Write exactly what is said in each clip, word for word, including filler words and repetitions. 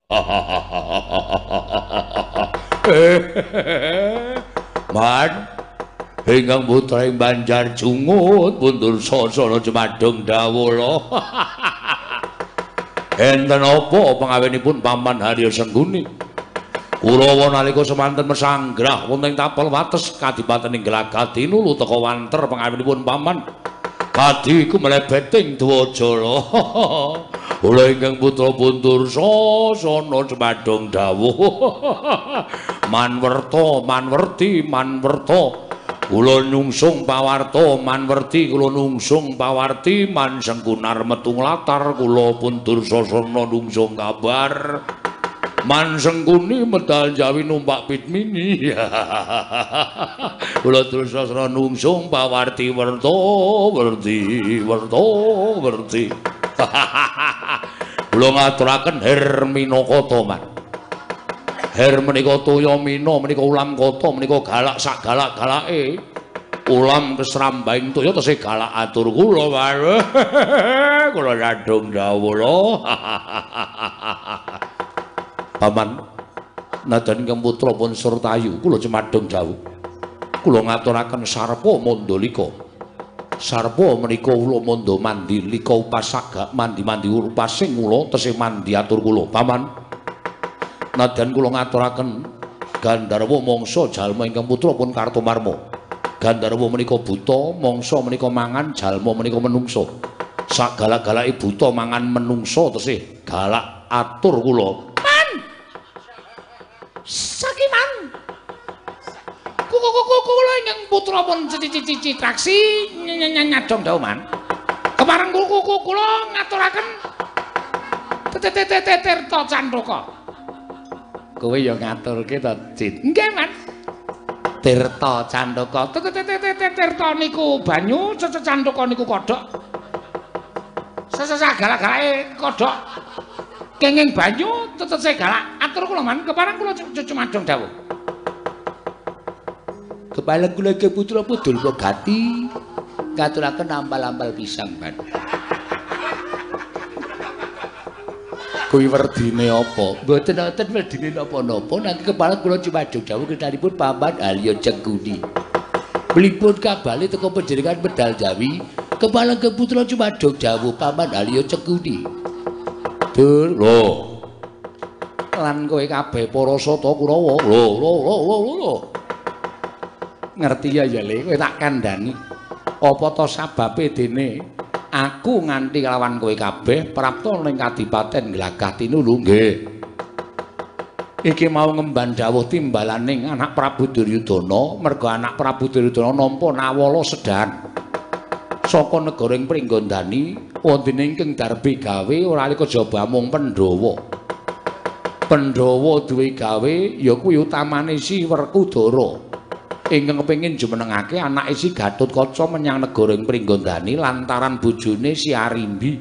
Man, ingkang putra ing Banjar Jungut pundur sasana Cemadung Dawula. Enten apa pangawinipun Paman Harya Sengguni? Kurawa nalika semanten mesanggrah wonten ing tapel wates Kadipaten ing Glagati nulu teka wanter pangawinipun Paman. Kadi iku mlebeting Dwajala. Kula ingkang putra pundur sasana Cemadung dawuh. Manwerta, manwerti, manwerta. Kula nungsung pawarta, manwerti kula nungsung pawarti, man sengkunar metu nglatar kula pundur sasana nungsung kabar. Man sengkuni medal Jawi numpak Pitmini. Kula terus sasana nungsung pawarti werta, werti, werta, werti. Kula ngaturaken Herminakata man. Her menika toya mina menika ulam kata menika galak sak galak-galake. Ulam kesrambaing toya tesih galak atur kula wae. Kula Cadung Dawula. Paman najan ingkang putra pun Surtayu kula Cemadung dawuh. Kula ngaturaken sarpa mandalika. Sarpa menika kula manda mandilika upasaga mandi-mandi upasing kula tesih mandi atur kula. Paman najan kula ngaturaken Gandharwa mangsa jalma ingkang putra pun Kartomarma. Gandharwa menika buta, mangsa menika mangan, jalma menika menungsa. Sak galak-galake buta mangan menungsa tesih galak atur kula. Man. Sakiman. Kuku-kuku kula ingkang putra pun cici-cici traksi nyadong dawuh man. Kepareng kuku kula ngaturaken Tirta Candaka. Kowe ya ngaturke to, Cit. Nggih, Man. Tirta Candaka. Tirta niku banyu, Candaka niku kodhok. Sesagala-galake kodhok. Kenging banyu, tetese galak. Atur kula, Man. Kepareng kula Cemadung dawuh. Kepala kula ke putra pudul Gati. Ngaturaken ampal-ampal pisang, Man. Kuwi werdine apa? Mboten wonten werdine napa-napa, nanti kepala kula Cemadung dawuh kenalipun Paman Harya Sengguni. Mlipun kabale teka panjenengan medal Jawi, kepala keputra Cemadung dawuh Paman Harya Sengguni. Dur, lho. Lan kowe kabeh para sata Kurawa. Lho, lho, lho, lho, lho. Ngerti ya ya Le, kowe tak kandhani. Apa to sababe dene aku nganti lawan kowe kabeh prapta ning Kadipaten Glagati nulu nggih. Iki mau ngemban dawuh timbalaning anak Prabu Duryudana, merga anak Prabu Duryudana nampa nawala sedan saka negara ing Pringgondani wonten ing darbe gawe ora kejaba mung Pandhawa. Pandhawa duwe gawe ya kuwi utamane si Werkudara. Ingkang kepengin jumenengake anake si Gatotkaca menyang negara ing Pringgondani lantaran bojone si Arimbi.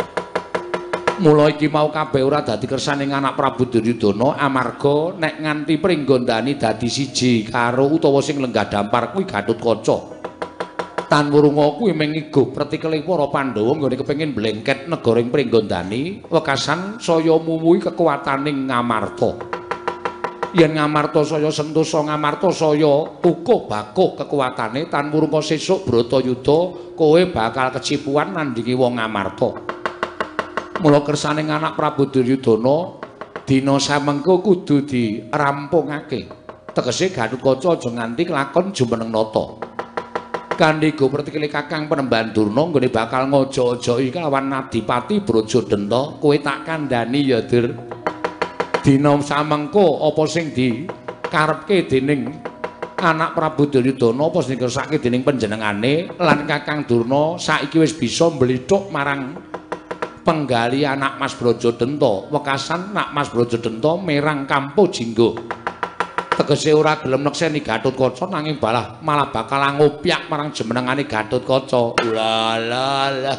Mula iki mau kabeh ora dadi kersaning anak Prabu Duryudana amarga nek nganti Pringgondani dadi siji karo utawa sing lenggah dampar kuwi Gatotkaca. Tan Wurunga kuwi mengigo pretikele para Pandhawa nggone kepengin blengket negara ing Pringgondani wekasan saya muwuhi kekuwataning Ngamarta. Yen Ngamarta saya sentosa Ngamarta saya ukuh bakuh kekuwatane tan murpa sesuk Bratayuda kowe bakal kecipuan nandingi wong Ngamarta. Mula kersaning anak Prabu Duryudana dina samengko kudu dirampungake. Tegese Gatotkaca aja nganti kelakon jumeneng nata. Kandhega pretikile Kakang Penemban Durna nggone bakal ngojo-ojoki kelawan Adipati Brajadenta, kowe tak kandhani ya, Dur. Dina samengko apa sing dikarepke dening anak Prabu Duryudana apa sing dikersake dening panjenengane lan Kakang Durna saiki wis bisa mblithuk marang penggali anak Mas Brajadenta. Wekasan anak Mas Brajadenta merang Kampo Jingga. Tegese ora gelem nekseni Gatotkaca nanging balah malah bakal ngopyak marang jemenengane Gatotkaca. La la la.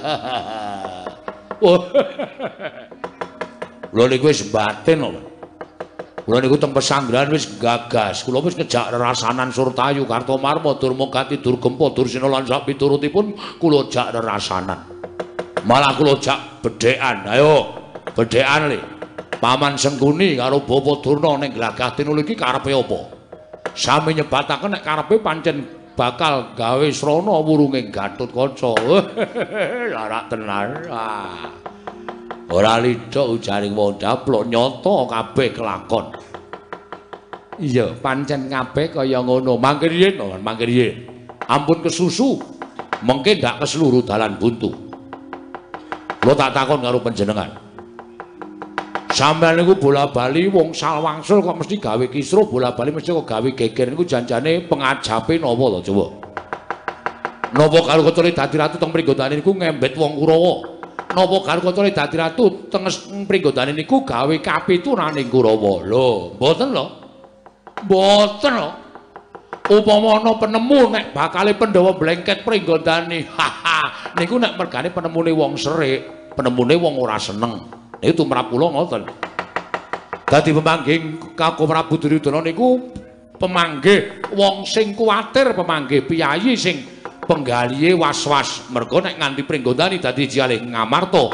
Lha niku wis batin lho. Kula niku teng pesanggrahan wis gagas. Kula wis ngejak rerasanan Surtayu, Kartomarma, Durmagati, Durgempa, Dursena lan sak piturutipun kula jak rerasanan. Malah kula jak bedhekan. Ayo, bedhekan le. Paman Sengkuni karo Bapa Durna ning Glagah Tinul iki karepe apa? Sami nyebataken nek karepe pancen bakal gawe srana wurunging Gatotkaca. Larak tenan. Ah. Ora lidok ujaring wong daplok nyata kabeh kelakon. Iya, pancen kabeh kaya ngono. Mangke riyen, mangke riyen. Ampun kesusu. Mengke ndak keseluruh dalan buntu. Lo tak takon karo panjenengan. Sampeyan niku bola-bali wong salwangsul kok mesti gawe kisruh, bola-bali mesti kok gawe geger niku janjane pengajape napa to coba? Napa karo kocone dadi ratu teng pringgodane niku ngembet wong Kurawa? Napa karo kocone dadi ratu teng pringgodane niku gawe kapitunaning Kurawa? Lho, mboten lho. Mboten lho. Upama ana penemu nek bakale Pandhawa blengket pringgodane. Haha, niku nek mergane penemune wong serik, penemune wong ora seneng. Niku tumrap kula ngoten. Dadi pemanggih Kakang Prabu Duryudana niku pemanggih wong sing kuwatir, pemanggih piyayi sing penggalihe was-was. Merga nek nganti pringgodane dadi jalih ngamarta.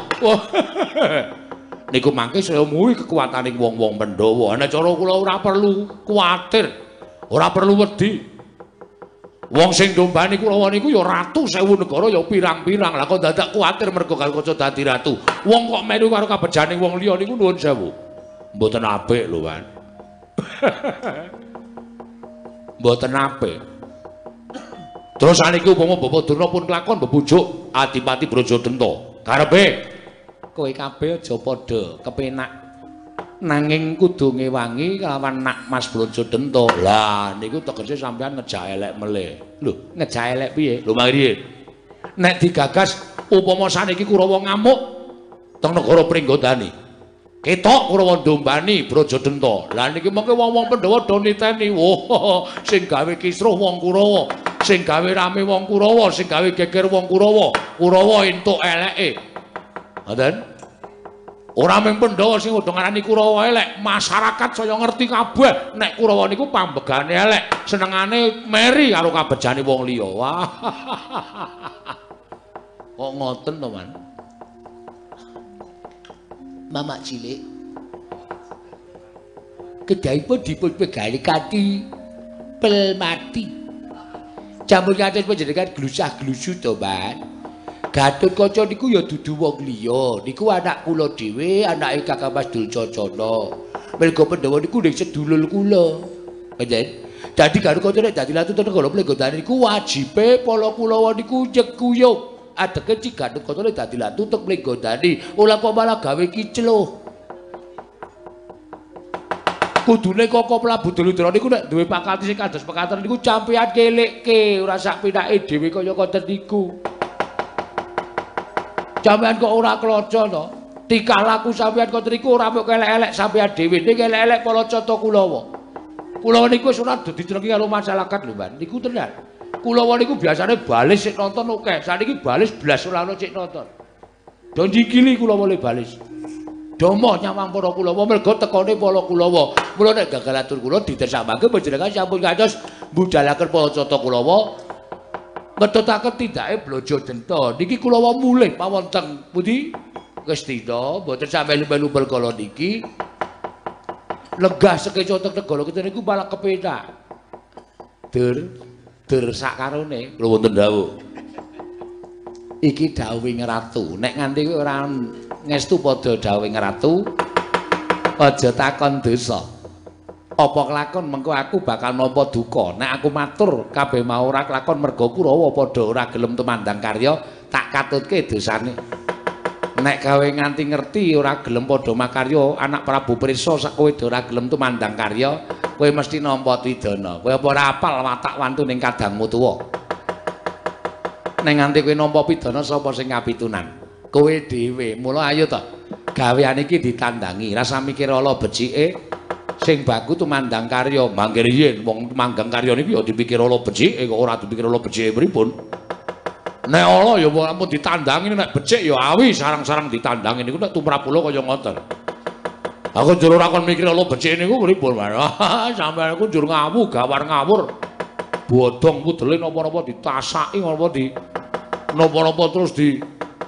Niku mangke saya muwi kekuataning wong-wong Pandhawa. Nek cara kula ora perlu kuwatir. Ora perlu wedi. Wong sing ndombani Kurawa niku ya ratu sewu negara ya pirang-pirang. Lah kok dadak kuwatir mergo Gatotkaca dadi ratu. Wong kok melu karo kabejaning wong liya niku nuwun sewu. Mboten apik lho, Wan. Mboten apik. Terus saniki upama Bapak Durna pun kelakon bebujuk Adipati Brajadenta. Karepe kowe kabeh aja padha kepenak. Nanging kudu ngewangi kelawan nak Mas Brajadenta. Lah niku tegese sampean ngejak elek melih. Lho, ngejak elek piye? Lho mangriye. Nek digagas upama saniki Kurawa ngamuk teng negara Pringgodani. Ketok Kurawa ndombani Brajadenta. Lah niki mengke wong-wong Pandhawa do niteni. Wah, sing gawe kisruh wong Kurawa, sing gawe rame wong Kurawa, sing gawe geger wong Kurawa. Kurawa entuk eleke. Ngoten? Ora mung Pandhawa sing udah ngarani Kurawa elek, masyarakat saya ngerti kabeh nek Kurawa niku pambegane elek, senengane meri karo kabejane wong liya. Wah. Kok ngoten to, Man? Mamak cilik. Kedahipun dipun pegali kanthi pelmati. Jampun kados panjenengan glusah-glusu to, Man. Gatotkaca niku ya dudu wong liya, niku anak kula dhewe, anake Kakang Mas Duryudana. Merga Pandhawa niku ning sedulur kula. Panjen. Dadi Gatotkaca nek dadi ratu teng negara Pringgodane niku wajibe para Kulawa niku nyeguyung. Adeke Ci Gatotkaca nek dadi ratu teng Pringgodane, ora kok malah gawe kicluh. Kudune Kakang Prabu Duryudana niku nek duwe pangkat sing kados pangkatan niku campean kelekke, ora sak pinake dhewe kaya ngoten niku. Sampeyan kok ora kloco to? Tikah laku sampeyan kok niku ora mung elek-elek sampeyan dhewe, ning elek-elek para cata Kulawa. Kulawa niku wis ora dadi trengi karo masyarakat lho, Mbak. Niku tenan. Kulawa niku biasane balis sik nonton akeh. Saniki balis blas ora ono sik nonton. Do njikili Kulawa le balis. Domo nyawang para Kulawa merga tekone para Kulawa. Mula nek gagal atur kula ditesambake panjenengan sampun kantos budalaken para cata Kulawa. Ngetutaken tindake Brajadenta. Niki Kulawa mulih pawonten pundi? Kestina, mboten sampe melu perkara niki. Lenggah sekeca teng negara kita niku malah kepenak. Dur, dur sakarone kula wonten dawuh. Iki dawuhing ratu. Nek nganti kowe ora ngestu padha dawuhing ratu, aja takon dosa. Apa kelakon mengko aku bakal nampa duka. Nek aku matur kabeh mau ora kelakon merga Kurawa padha ora gelem tumandang karya, tak katutke dosane. Nek gawe nganti ngerti ora gelem padha makarya, anak Prabu Prisa sak kowe ora gelem tumandang karya, kowe mesti nampa pidana. Kowe apa ora apal watak wantu ning kadangmu tuwa. Nek nganti kowe nampa pidana sapa sing kapitunan? Kowe dhewe. Mula ayo to. Gaweane iki ditandangi, rasa mikir ala becike. Sing baku tumandang karya mangke riyen wong manggang karya niku ya dipikir ala becike kok ora dipikir ala becike pripun. Nek ala ya ampun ditandangi nek becik ya awi sarang-sarang ditandangi niku nek tumrap kula kaya ngoten. Aku njur ora kon mikir ala becike niku pripun, Mas. Sampeyan aku njur ngawu gawar ngawur. Bodong pudele napa-napa ditasaki napa di napa-napa terus di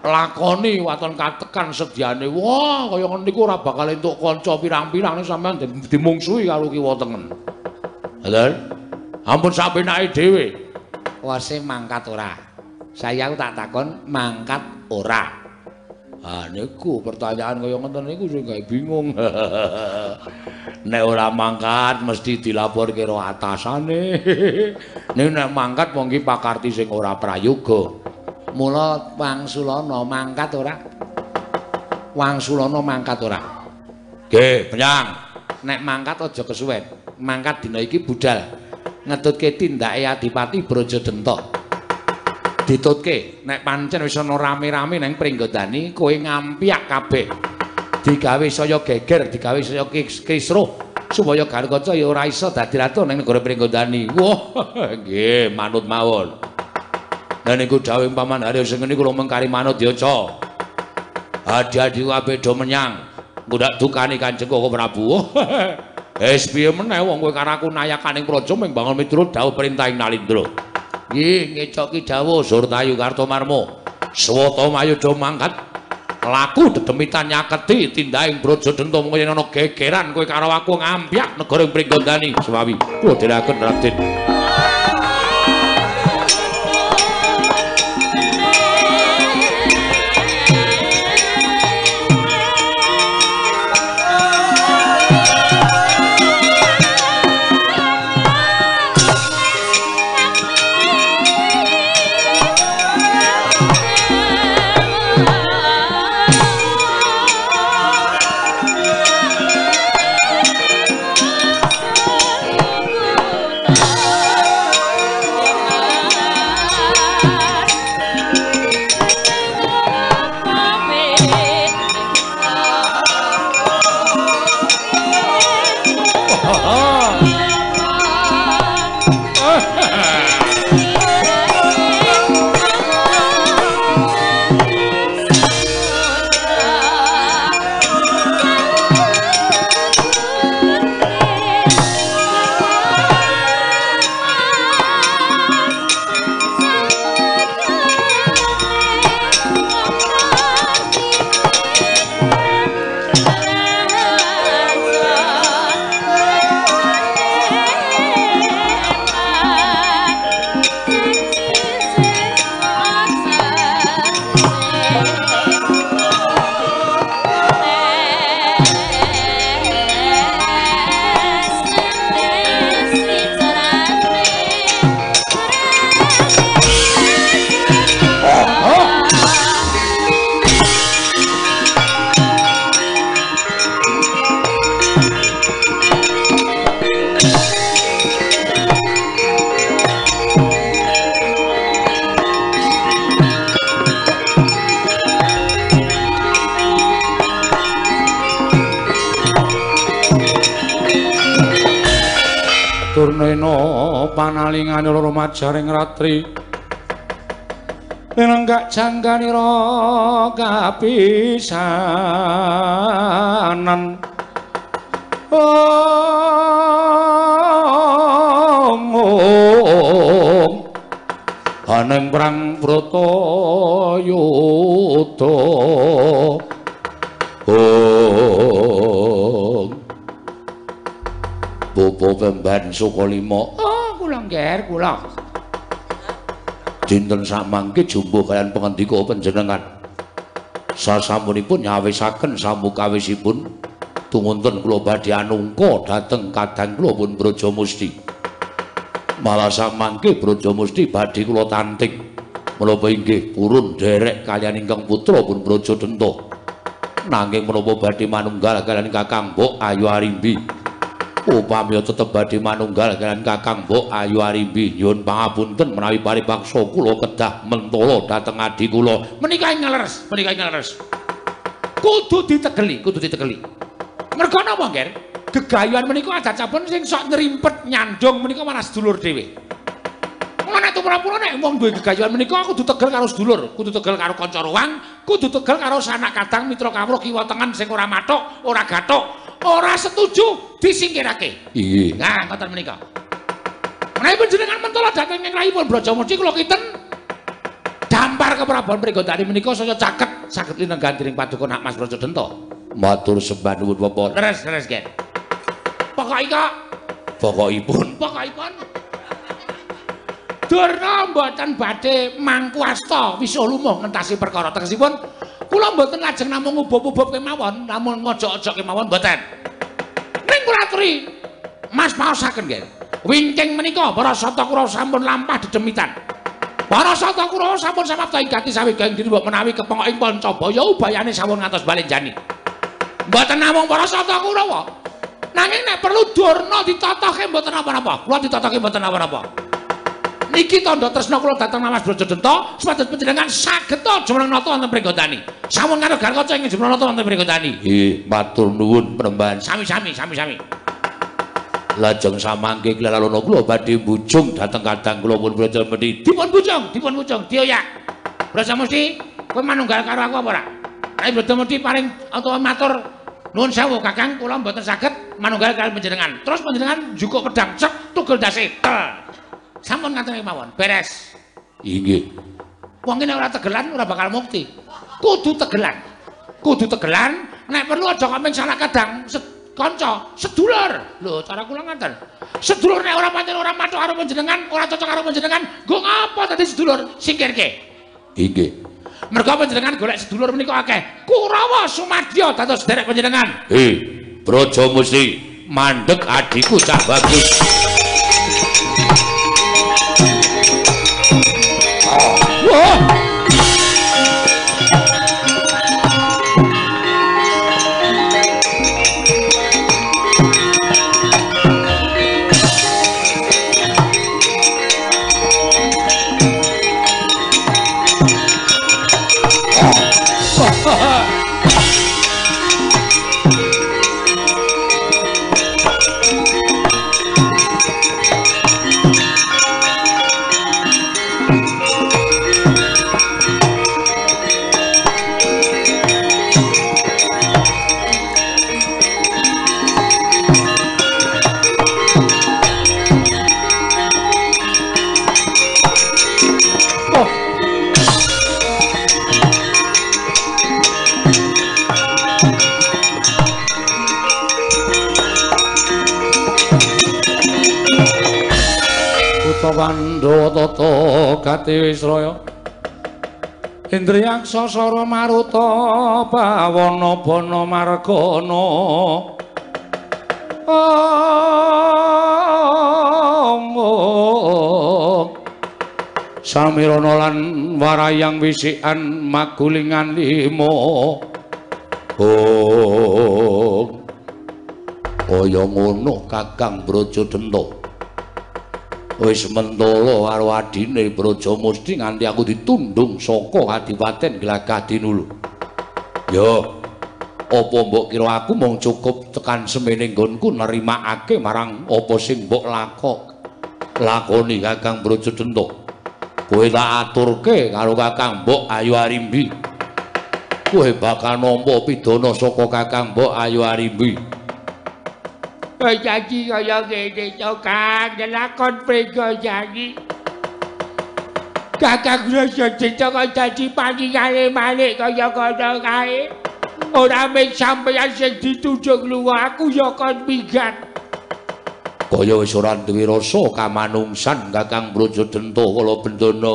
lakoni waton katekan sediane. Wah, kaya ngene niku ora bakal entuk kanca pirang-pirang nek sampean dimungsuhi karo kiwa tengen. Lha, ampun sampenake dhewe. Wase mangkat ora. Saya aku tak takon mangkat ora. Ah niku pertanyaan kaya ngoten niku sing gawe bingung. Nek ora mangkat mesti dilaporke karo atasane. Nek nek mangkat wong iki pakarti sing ora prayoga. Mula Wangsulana mangkat ora? Wangsulana mangkat ora? Nggih, penyang. Nek mangkat aja kesuwen. Mangkat dina iki budal. Ngetutke tindake Adipati Brajadenta. Ditutke nek pancen wis ana rame-rame nang Pringgondani kowe ngampiak kabeh. Digawe saya geger, digawe saya kisruh supaya Garkaca ya ora iso dadi ratu nang negara Pringgondani. Wah, nggih, manut mawon. Lah niku dawuh Paman Haryo sing niku mung kari manut yaca. Adi-adi kabeh do menyang. Engko ndak dukani Kanjeng Koko Prabu. Wis piye meneh wong kowe karo aku nayakaning praja mung bangun miturut dawuh perintahing Nalindra. Nggih, ngecoki dawuh Surtayu Kartomarma. Swata mayu do mangkat. Laku dedemitan nyaketi tindahing Brajadenta mung yen ana gegeran kowe karo aku ngampiak negara Pringgondani. Suwawi kula dherekaken Raden. Turnena panalingane loro majaring ratri nenenggak jangganira kapisanan omong aneng perang Bratayuda oh Bobo Pemban Sukalima. Oh, kula nggih, kula. Dinten samangke jumbo kalian pangandika panjenengan. Sasampunipun nyawisaken samukawisipun tumunten kula badhe anungka dhateng kadang kula pun Brajamusti. Malah samangke Brajamusti badhe kula tanting. Menapa inggih purun derek kalian ingkang putra pun Brajadenta. Nanging menapa badhe manunggal kalian Kakang Mbok Ayu Arimbi. Upami tetep badhe manunggal kalian Kakang Mbok Ayu Arimbi nyuwun pangapunten menawi paripaksa kula kedah mentala dhateng adi kula menika ing ngleres menika ing ngleres kudu ditegeli kudu ditegeli merga napa nggih gegayuhan menika adacapun sing sok nrimpet nyandong menika malah sedulur dhewe mula nek tumrapura nek wong duwe gegayuhan menika kudu tegel karo sedulur kudu tegel karo kanca ruwang kudu tegel karo sanak kadang mitra kawruh kiwa tengen sing ora mathuk ora gathuk ora setuju disingkirake. Iya. Nah, ngoten menika. Menawi panjenengan mentala dhateng ing rayipun Brajamusti kula kinten dampar ke Prabu Mrigodani menika saya caket saged linenggantiring paduka Nak Mas Brajadanta. Matur sembah nuwun Bapak. Leres leres nggih. Pokokipun pokokipun pokokipun Durna mboten badhe mangkuasta wisuh lumuh ngentasi perkara tegesipun kula mboten lajeng namung ngubub-ubub kemawon namun ngojok-ojok kemawon mboten. Ning kula aturi Mas maosaken nggih. Wingking menika para Satakura sampun lampah dedemitan. Para Satakura sampun samapta ingkati sawiganing dina menawi kepengok ing Pancabaya ubayane sampun ngantos balenjani. Mboten namung para Satakura wae. Nanging nek perlu Durna ditatoke mboten apa-apa. Kula ditatoke mboten apa-apa. Niki tandha tresna kula dhateng Mas Brajadanta supados panjenengan saged jumeneng nata wonten Mrigodani. Sampun karo Garkaca ing jumeneng nata wonten Mrigodani. Nggih, matur nuwun penembahan sami-sami sami-sami. Lajeng samangke klalana kula badhe mbujung dhateng kadang kula pun Brajamusti. Dipun bujung, dipun bujung, dioyak. Brajamusti, kowe manunggal karo aku apa ora? Nek Brajamusti paring utawa matur nuwun sewu Kakang, kula mboten saged manunggal kaliyan panjenengan. Terus panjenengan njukuk pedang cek tugel dase. Sampun ngaten mawon, beres. Inggih. Wong nek ora tegelan ora bakal mukti. Kudu tegelan. Kudu tegelan, nek perlu aja kaming salah kadang kanca, sedulur. Lho, cara kula ngaten. Sedulur nek ora pancen ora matuk karo panjenengan, ora cocok karo panjenengan, nggo ngapa dadi sedulur? Singkirke. Inggih. Mergo panjenengan golek sedulur menika akeh. Kurawa Sumadya dados derek panjenengan. He, Brajamusti, mandeg adikku cah bagus. Wah. Pandhawa tata Gatiwisraya Indriyaksa Sara Maruta Bawana Bana Margana Samirana lan Warayang Wisikan Magulingan lima Oh kaya ngono Kakang Brajadanta wis mentala karo adine Brajamusti nganti aku ditundung saka Kadipaten Glagah Dinulu. Yo, apa mbok kira aku mung cukup tekan semene nggonku nerimakake marang apa sing mbok lakok lakoni Kakang Brajadanta. Kowe tak aturke karo Kakang Mbok Ayu Arimbi. Kowe bakal nampa pidana saka Kakang Mbok Ayu Arimbi. Janji kaya ngene to Kang, lakon prega janji. Kakang Brajadanta kok dadi paningale malih kaya ngono kae. Ora mung sampeyan sing ditunjuk luwih aku ya kon minggat. Kaya wis ora duwe rasa kamanungsan Kakang Brajadanta kala bendana.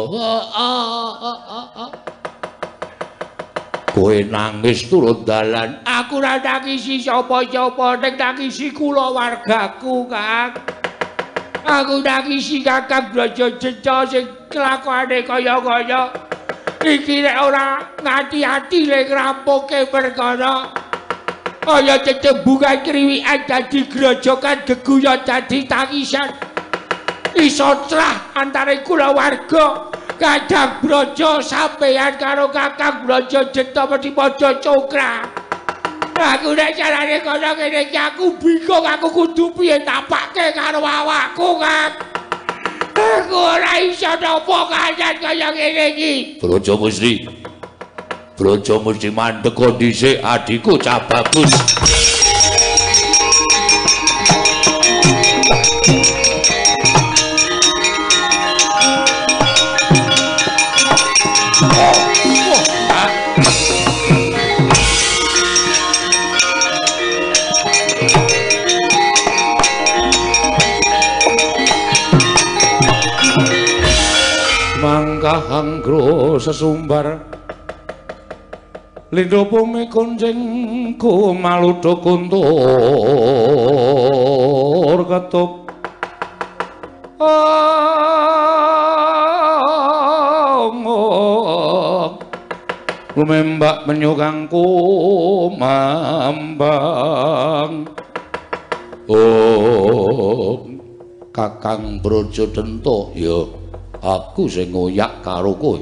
Kowe nangis turun dalan. Aku ora nangisi sapa-sapa, ning nangisi kula wargaku, Kang. Aku nangisi Kakang Brajadanta sing kelakuane kaya-kaya. Iki nek ora ngati-ati le ngrampuke perkara. Kaya cecembungan kriwikan dadi grojokan, geguyon dadi tangisan. Iso trah antara kula warga. Kadang Braja sampeyan karo Kakang Brajadanta mesti padha cokra. Aku nek carane kaya ngene iki aku bingung aku kudu piye tapakke karo awakku, Kang. Aku ora iso napa kancan kaya ngene iki. Brajamusti. Brajamusti mandheg dhisik adikku cah bagus. gro sesumbar Lindo bumi kuncing ku maludo kuntur ketup ngok lumembak menyukangku mambang oh Kakang Brajadenta ya aku sing ngoyak karo kowe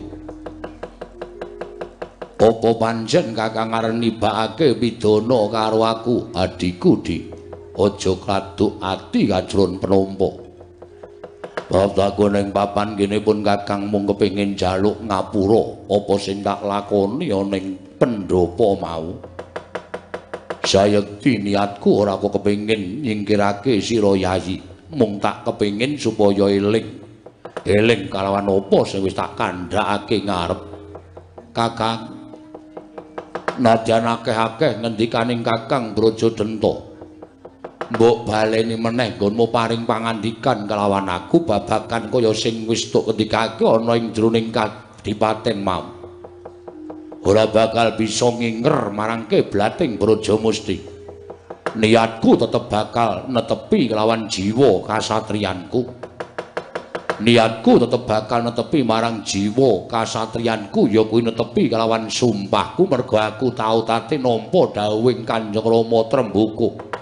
apa pancen Kakang arep nibakake pidana karo aku adiku Di aja kaduk ati kajron penampa Babaku ning papan kene pun Kakang mung kepengin njaluk ngapura apa sing tak lakoni ning pendopo mau sayekti niatku ora kok kepengin nyingkirake sira Yayi mung tak kepengin supaya eling eling kalawan apa sing wis tak kandhakake ngarep Kakang nadyan akeh-akeh ngendikaning Kakang Brajadenta mbok baleni meneh nggonmu paring pangandikan kelawan aku babagan kaya sing wis tuk ngendikake ana ing jroning kadipaten mau ora bakal bisa nginger marangke blating Brajamusti niatku tetep bakal netepi kelawan jiwa kasatriyanku niatku tetep bakal netepi marang jiwa kasatriyanku ya kuwi netepi kelawan sumpahku mergo aku tau tate nampa dawuhing Kanjeng Rama Tremboko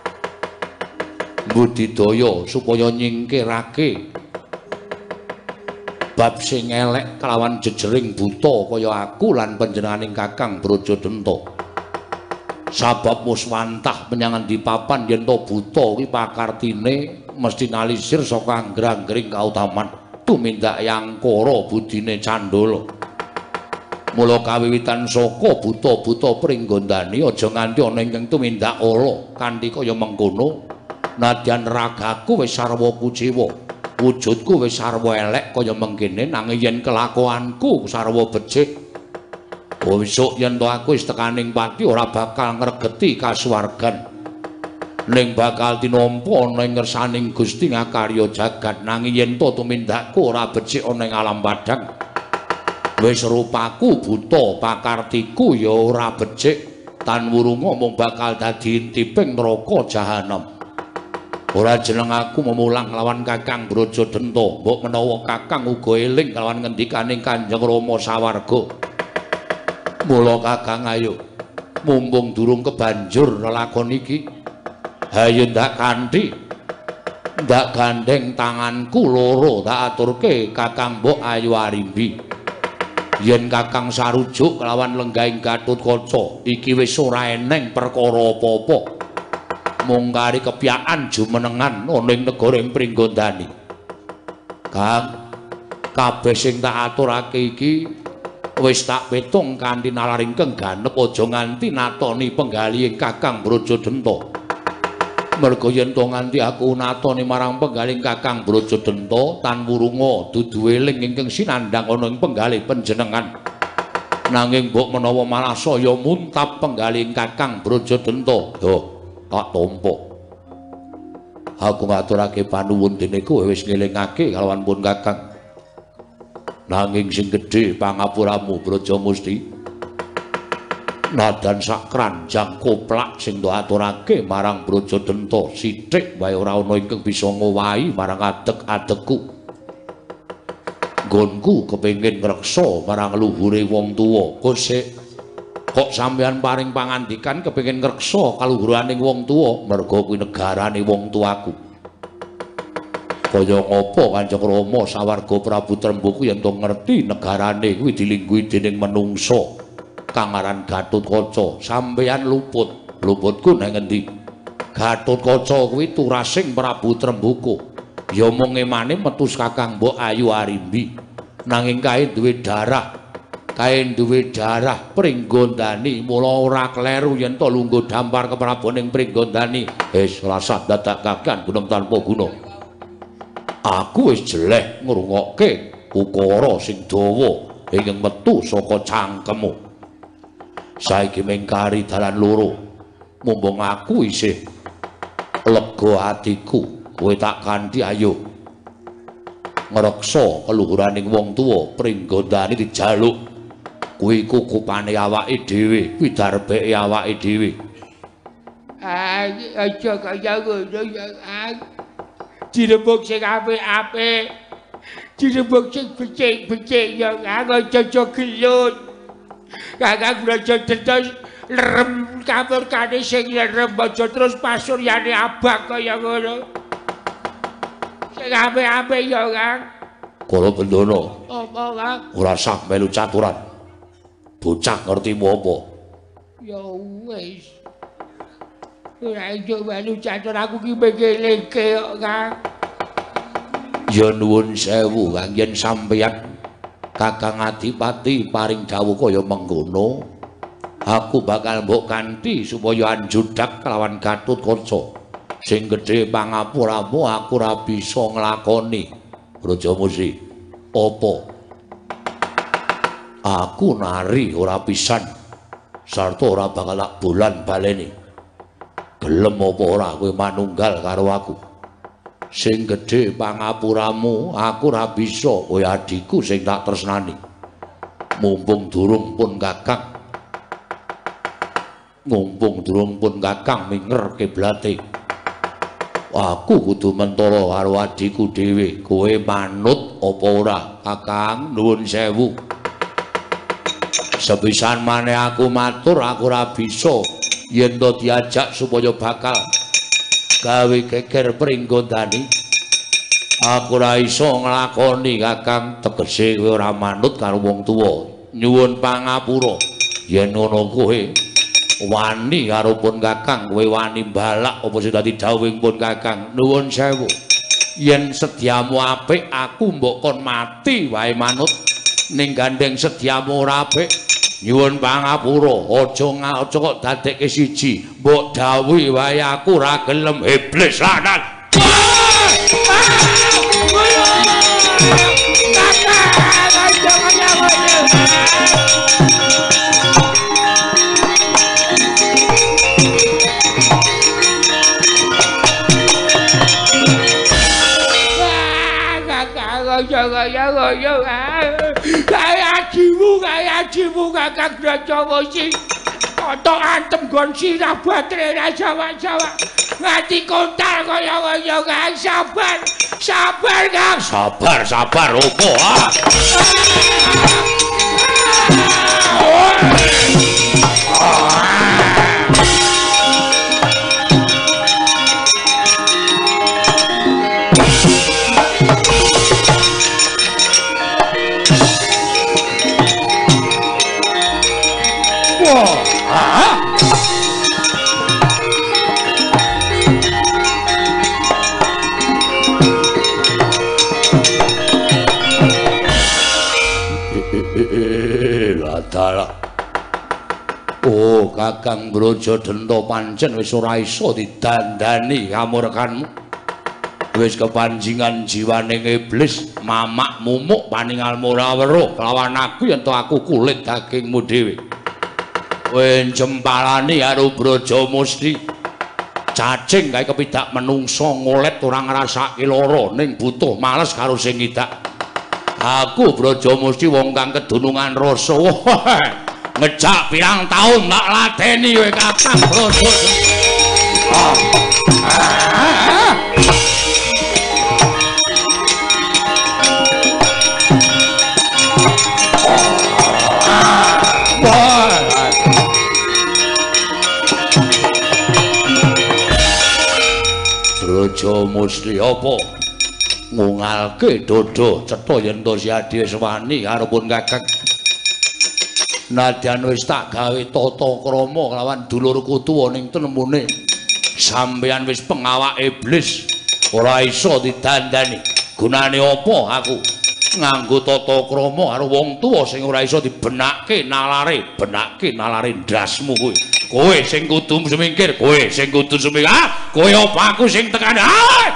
budidaya supaya nyingkirake bab sing elek kelawan jejering buta kaya aku lan panjenenganing Kakang Brajadenta sabab muswantah menyang endi papan yen to buta kuwi pakartine mesti nalisir saka anggrang-anggring kautaman tumindak yangkara budine candala mula kawiwitan saka buta-buta pringgondani aja nganti ana ingkang tumindak ala kanthi kaya mengkono nadyan ragaku wis sarwa kuciwa wujudku wis sarwa elek kaya mengkene nanging yen kelakuanku sarwa becik besok yen to aku wis tekaning pati ora bakal ngregeti kasuwargan ning bakal tinampa ana ing ngersaning Gusti ngakarya jagat nanging yen to tumindakku ora becik ana ing alam padhang wis rupaku buta pakartiku ya ora becik tan wurunga mung bakal dadi intiping neraka jahanam ora jeneng aku memulang lawan Kakang Brajadenta mbok menawa Kakang uga eling kalawan ngendikaning Kanjeng Rama sawarga mula Kakang ayo mumpung durung kebanjur lelakon iki hayo ndak kanthi ndak gandeng tanganku loro tak aturke Kakang Mbok Ayu Arimbi yen Kakang sarujuk kelawan lenggahing Gatotkaca iki wis ora eneng perkara apa-apa mung kari kepyakan jumenengan ana ing negara ing Pringgondani Kang kabeh sing tak aturake iki wis tak petung kanthi nalaringkeng ganep aja nganti natoni penggalihing Kakang Brajadenta merga yen to nganti aku natoni marang penggalihing Kakang Brajadenta tan wurunga dudu eling ingkang sinandhang ana ing penggalih panjenengan nanging mbok menawa malah saya muntap penggalihing Kakang Brajadenta yo tak tampa aku ngaturake panuwun dene kowe wis ngelingake kalawan pun Kakang nanging sing gedhe pangapuramu Brajamusti nadan sak kranjang koplak sing do aturake marang Brajadenta sithik wae ora ana ingkang bisa ngowahi marang adeg-adegku nggonku kepengin ngreksa marang luhure wong tuwa kosek kok sampeyan paring pangandikan kepengin ngreksa kaluhuraning wong tuwa merga kuwi negarane wong tuaku kaya ngapa Kanjeng Rama sawarga Prabu Tremboko yen to ngerti negarane kuwi dilingguhi dening manungsa kang aran Gatotkaca sampeyan luput luputku nang endi Gatotkaca kuwi turasing Prabu Tremboko ya mung emane metu Kakang Mbok Ayu Arimbi nanging kae duwe darah kae duwe darah Pringgondani mula ora kleru yen to lungguh dampar keprabaning Pringgondani wis rasah dadak kakan gunung tanpa guna aku wis jeleh ngrungokke ukara sing dawa ingkang metu saka cangkemmu saiki mengkari dalan loro mumpung aku isih lega atiku kowe tak kanthi ayo ngreksa keluhuraning wong tuwa pringgondane dijaluk kuwi kukupane awake dhewe kuwi darbeke awake dhewe aja kaya ngono ya dirembuk sing apik-apik dirembuk sing becik-becik ya aja gelut kakang aja dedos lerem kamurkane sing lerem aja terus pasuryane abang kaya ngono sing apik-apik ya Kang Kala Bendana apa Kang ora sah melu caturan bocah ngertimu apa ya wis ora iso melu catur aku ki pengeleke kok Kang ya nuwun sewu Kang yen sampeyan Kakang Adipati paring dawuh kaya mengkono aku bakal mbok kanthi supaya anjudak kelawan Gatotkaca sing gedhe pangapuramu aku ora bisa nglakoni Brajamusti apa aku nari ora pisan sarta ora bakal tak bolan baleni gelem apa ora kowe manunggal karo aku sing gedhe pangapuramu aku ora bisa kowe adikku sing tak tresnani mumpung durung pun Kakang mumpung durung pun Kakang minger kiblate aku kudu mentara karo adikku dhewe kowe manut apa ora Kakang nuwun sewu sepisan maneh aku matur aku ora bisa yen to diajak supaya bakal gawe geger pringgondani aku ora iso nglakoni Kakang tegese kowe ora manut karo wong tuwa nyuwun pangapura yen ngono kowe wani karo pun Kakang kowe wani balak apa sing dadi dawuhing pun Kakang nuwun sewu yen sediamu apik aku mbok kon mati wae manut ning gandeng sediamu ora apik nyuwun pangapura aja aja kok dadekke siji mbok dawuhi wae aku ora gelem iblis lanan kaya jiwu kaya jiwu Kakang Brajamusti otak antem gon sirah batre ra Jawa-Jawa ngati kontal kaya kaya Kang sabar sabar Kang sabar sabar opo ah oh Kakang Brajadanta pancen wis ora iso didandani kamurkanmu wis kepanjingan jiwaning iblis mamak mumuk paningalmu ora weruh kelawan aku yen to aku kulit dagingmu dhewe kowe jempalani karo Brajamusti cacing kae kepidak menungso ngolet ora ngrasake lara ning butuh males karo sing ngidak aku Brajamusti wong kang kedunungan rasa ngejak pirang taun tak lateni kowe Kakang Brajamusti ah. Ah. Brajamusti apa ngungalke dodo cetha yen to si Adi wis wani karo pun Kakang nadyan wis tak gawe tata krama kelawan dulurku tuwa ning tenemune sampeyan wis pengawak iblis ora iso didandani gunane apa aku nganggo tata krama karo wong tuwa sing ora iso dibenakke nalare benake nalare ndasmu kuwi kowe sing kudu semingkir kowe sing kudu semingkir ah kowe apa aku sing tekane ah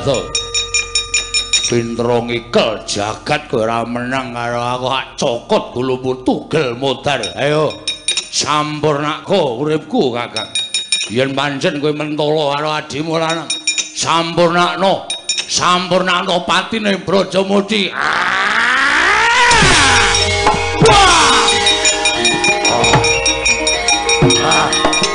Brata. Pinter ngikel jagat kowe ora menang karo aku hak cokot gulumu tugel modar. Ayo sampurnako uripku Kakang. Yen pancen kowe mentolo karo adimu lanang, sampurnakno. Sampurnakno patine Brajamusti. Wah! Ah.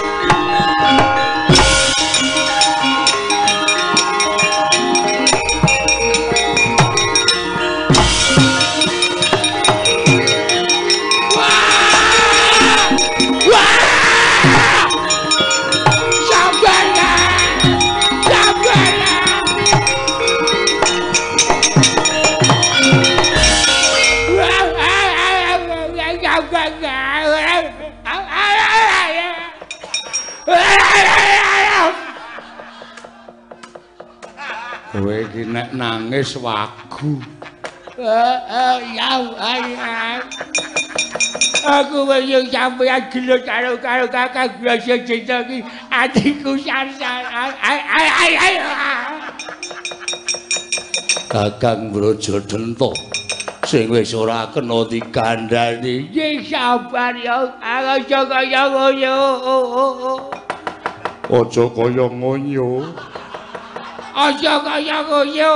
Kowe iki nek nangis wagu. Ya ya. Aku wis sampeyan gelut karo karo Kakang Brasa Jendra iki atiku sarsar. Kakang Braja Denta sing wis ora kena dikandhani. Ya sabar ya, aja kaya ngono. Aja kaya ngono. Aja kaya ngono.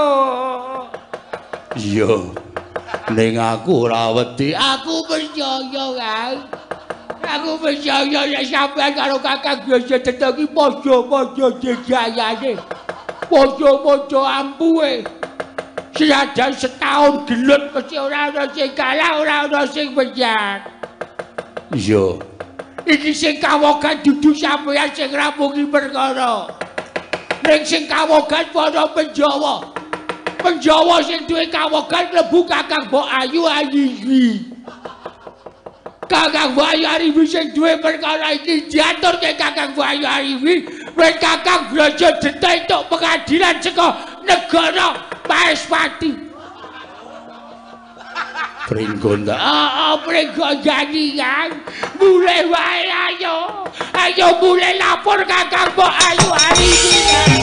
Iya. Ning aku ora wedi, aku percaya, Kang. Aku percaya nek sampeyan karo Kakang Brasa Denta iki padha-padha jejayane. Padha-padha ampuhe. Senajan setahun gelut mesti ora ana sing kalah, ora ana sing menang. Iya. Iki sing kawogan dudu sampeyan sing ngrampungi perkara. Ning sing kawogan para Penjawa. Penjawa sing duwe kawogan mlebu Kakang Mbok Ayu Ayuwi. Kakang Mbok Ayu Ayuwi sing duwe perkara iki diaturke Kakang Mbok Ayu Ayuwi, wis Kakang Brasa Denta entuk pengadilan saka negara Maespati. Pringgonda. Ah, pringgondani Kang. Mulai wae ayo. Ayo mulai lapor Kakang Mbok Ayu Ayuwi.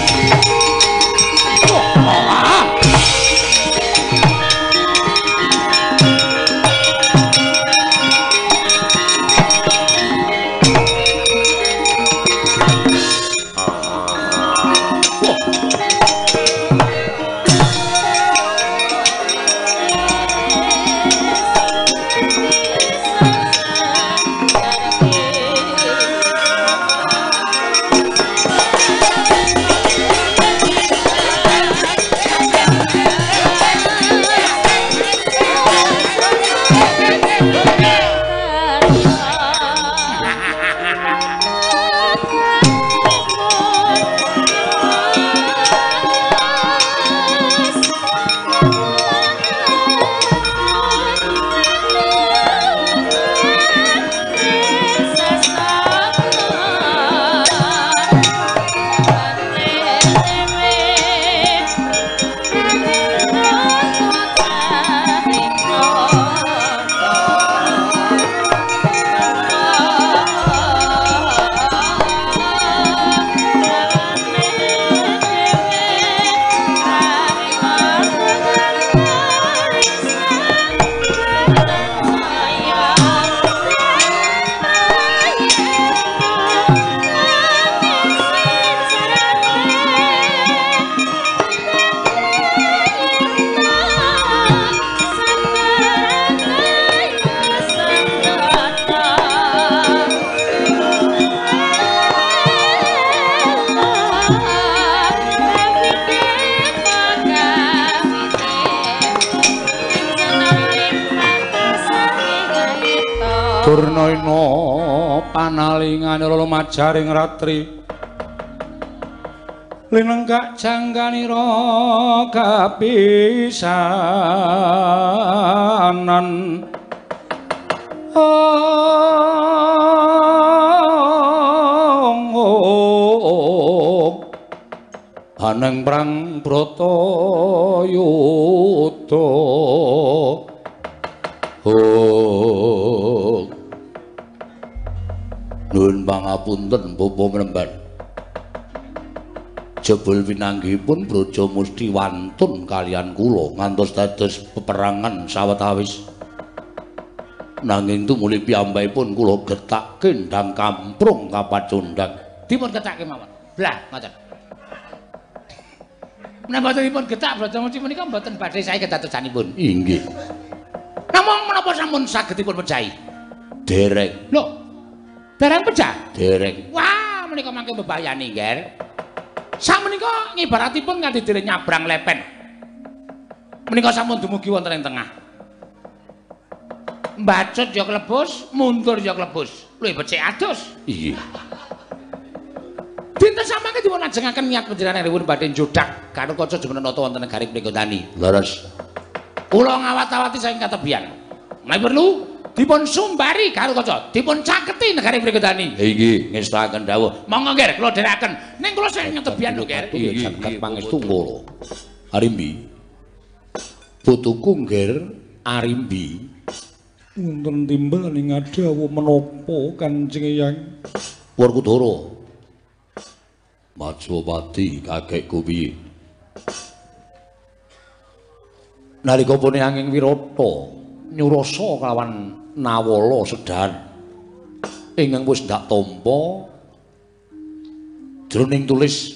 Oh, Durnaina panalingane lumajaring ratri linenggak jangganira kapisanan oh aneng prang Bratayuda oh nuwun pangapunten Bapa Mnemban. jebul pinanggihipun Braja Musti wantun kalian kula ngantos dados peperangan sawetawis. Nanging tumuli piyambakipun kula getak kendang kamprung kapacundhang. Dipun getake mawon. Blah, ngoten. Menapa dipun getak Braja Musti menika mboten badhe sae kedatosanipun. Inggih. Namung menapa sampun saged dipun pejahi? Dereng. Lho. Dereng pejah? Dereng. Wah, menika mangke bebayani, Nger. Sakmenika ngibaratipun nganti dereng nyabrang lepen. Menika sampun dumugi wonten ing tengah. Mbacut ya klebus, mundur ya klebus. Luwih becik adus. Iya. Dinten samangke dipun ajengaken niat panjenenganipun badhe njodak Garukaca jumeneng nata wonten negari Pringgondani. Leres. Kula ngawat-awati saking katebian. Menawi perlu dipun sumbari Garukaca, dipun caketi negari Pringgondani. Inggih, ngestakaken dawuh. Monggo nggih kula dherekaken. Ning kula saking katebian lho, Nger. Inggih, pangestu kula. Arimbi. Putuku nggir Arimbi. Wonten timbal ing adhawu menapa Kanjeng Eyang? Werkudara. Majapati kakekku piye? Nalika pune anging Wirata nyurasa kelawan Nawala Sedahan ingkang wis ndak tampa jroning tulis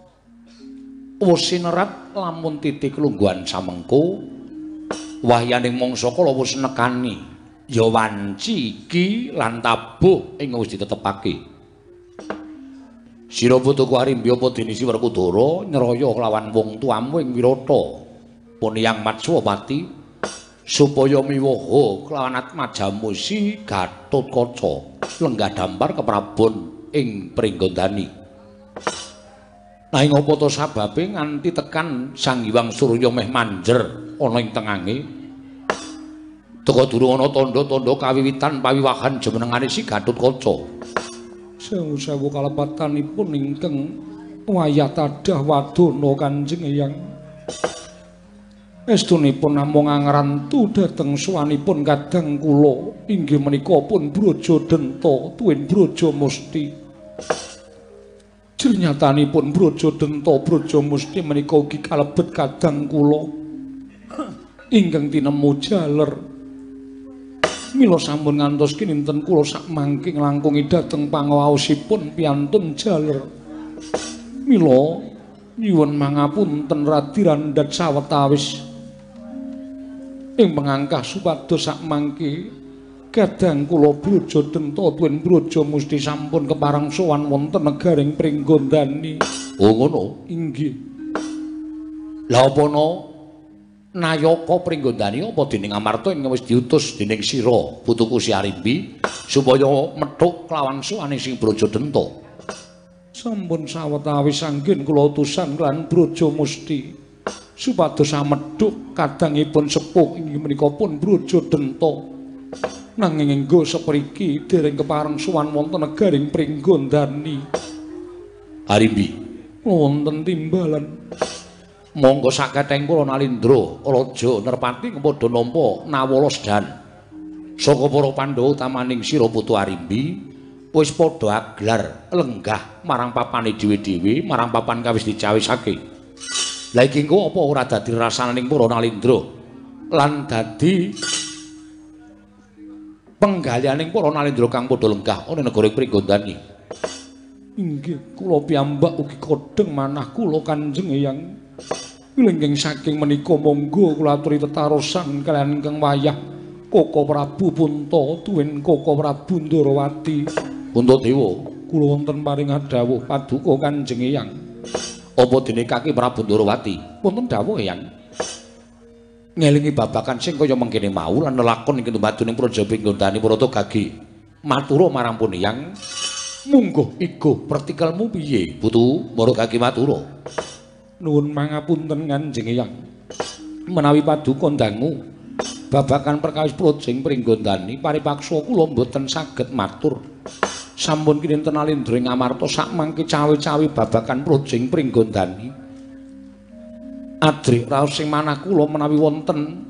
wesi nerat lamun titik lungguhan samengko wahyaning mangsa kala wis nekani ya wanci iki lan tabuh ing wis ditetepake. Sira putuku Arimbi apa dinisi Werkudara nyeraya kelawan wong tuamu ing Wirata Punyang Majapati supaya miwaha kelawan Atmajamusi Gatotkaca lenggah dampar keprabon ing Pringgondani. Nanging apa to sababe nganti tekan Sang Hyang Surya meh manjer ana ing tengange? Teka durung ana tandha-tandha kawiwitan pawiwahan jumenengane si Gatotkaca. Sewu-sewu kalepatanipun ingkang wayah tadah wadana Kanjeng Eyang. Estunipun namung angrantu dhateng suwanipun kadang kula inggih menika pun Brajadenta tuwin Braja Musti. Jernyatanipun Brajadenta Braja Musti menika ugi kalebet kadang kula ingkang tinemu jaler. Mila sampun ngantos kinten kula sakmangke nglangkungi dhateng pangaosipun piantun jaler. Mila nyuwun mangapunten Radi Randhat sawetawis ing pangangkah supados sakmangke kadang kula Brajadenta tuwin Braja Musti sampun kepareng sowan wonten negaring Pringgondani. Oh ngono? Inggih. Lah apa no? Nayaka Pringgondani apa dening Amarta ing wis diutus dening sira putuku si Arimbi supaya methuk kelawan suwane sing Brajadenta. Sampun sawetawis anggen kula utusan lan Braja Musti supados amedhuk kadangipun sepuh inggih menika pun Brajadenta. Nanging enggo sepriki dereng kepareng sowan wonten negaring Pringgondani. Arimbi wonten timbalan. Monggo sakething kula Nalindra Raja Nerpati kepada nampa Nawala Sedahan. Saka para Pandhawa utamaning sira putu Arimbi wis padha aglar lenggah marang papane dhewe-dhewe marang papan kawis dicawisake. Lah iki engko apa ora dadi rasaning para Nalindra lan dadi penggalianing para Nalindra kang padha lenggah ana negara Pringgondani. Inggih, kula piyambak ugi kodheng manah kula Kanjeng Eyang. Lingging saking menika monggo kula aturi tetarosan kaliyan ingkang wayah Koko Prabu Punta tuwin Koko Prabu Ndarawati. Puntadewa, kula wonten paring dawuh paduka Kanjeng Eyang. Apa dene Kaki Prabu Ndarawati? Wonten dawuh Eyang. Ngelingi babakan sing kaya mengkene mau lan lelakon ing tumbaduning Praja Pringgondani Prata Gage. Matura marang pun Eyang. Mungguh iguh pertikelmu piye, Putu? Mara Kaki matura. Nuwun mangapunten Kanjeng Eyang. Menawi paduka dangu babakan perkawis projeng Pringgondani paripaksa kula mboten saged matur. Sampun kinten Nalindra ing Amarta sakmangke cawe-cawe babakan projeng Pringgondani. Adrik raos sing manah kula menawi wonten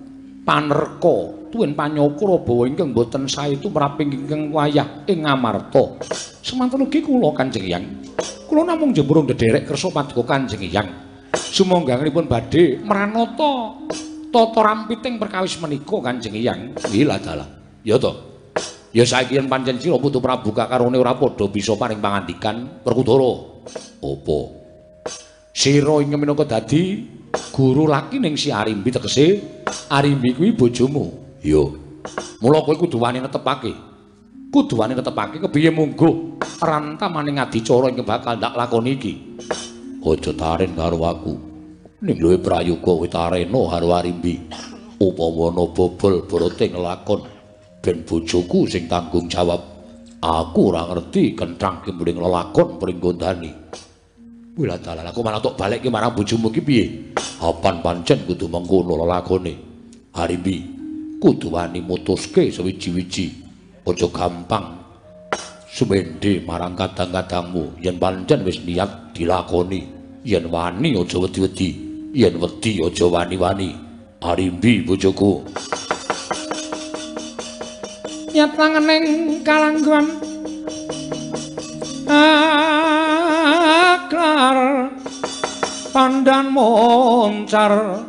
panerka tuwin panyokra bawa ingkang boten sae tumraping ingkang wayah ing Ngamarta. Semanten ugi kula Kanjeng Hyang. Kula namung jembrung dederek kersa paduka Kanjeng Hyang. Sumangganipun badhe mranata tata rampiting perkawis menika Kanjeng Hyang. Nggih lah dalah. Ya to. Ya saiki yen pancen sira putu Prabu kakarone ora padha bisa paring pangandikan Werkudara. Apa? Sira ing minangka dadi guru laki ning si Arimbi tegese Arimbi kuwi bojomu. Yo. Mula kowe kudu wani netepake. Kudu wani netepake kepiye mungguh rantamaning adicara ing bakal ndak lakoni iki. Aja taren karo aku. Ning luwe prayoga kowe tarena karo Arimbi. Upama ana bobol borote nglakon ben bojoku sing tanggung jawab. Aku ora ngerti kenthang kemring lelakon pring gondani. Wila dalan aku malah tok balik ki marang bojomu ki piye? Apan pancen kudu mengkono lelakone. Arimbi, kudu wani mutuske sewiji-wiji. Aja gampang sumendhe marang kadang-kadangmu yen pancen wis niat dilakoni. Yen wani aja wedi-wedi, yen wedi aja wani-wani. Arimbi bojoku. Nyat langening kalangguan aklar pandan moncar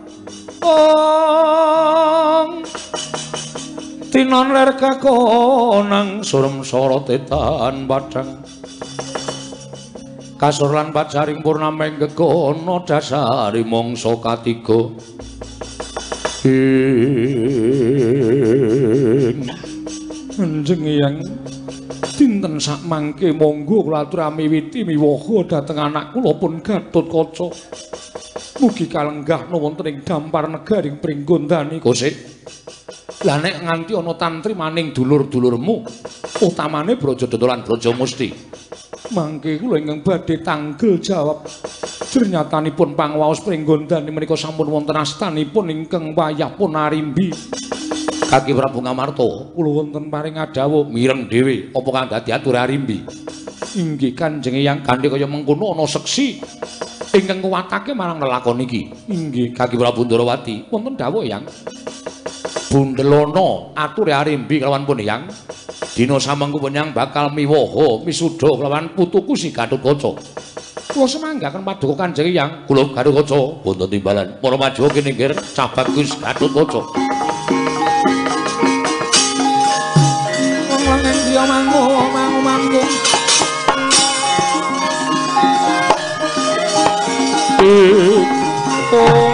ong tinon ler kakonang surem sorotetan badang kasur lan pacaring purnameng gegono dasari mangsa katiga ing Kanjeng Hyang dinten sak mangke monggo kula atur miwiti miwaha dhateng anak kula pun Gatotkaca. Mugi kalenggah wonten ing dampar negaring Pringgondani Kosik. Lah nek nganti ana tantri maning dulur-dulurmu, utamane Brajadata lan Brajamusti. Mangke kula ingkang badhe tanggel jawab. Jernyatanipun pangwaos Pringgondani menika sampun wonten astanipun ingkang wayahipun Arimbi. Kaki Prabu Ngamarta, kula wonten paring adhawuh mireng dhewe apa kang dadi atur Arimbi. Inggih Kanjeng Hyang kanthi kaya mengkono ana seksi ingkang kuwatake marang lelakon iki. Inggih Kaki Prabu Ndarawati, wonten dawuh Hyang. Bundelono ature Arimbi kelawan pun Hyang. Dina samengko penyang bakal miwaha misuda kelawan putuku si Gatotkaca. Kula semanggaken paduka Kanjeng Hyang, kula Gatotkaca wonten timbalan. Para majuwa kene nggih Cah Bagus Gatotkaca. Dia mangu mangu mangu oh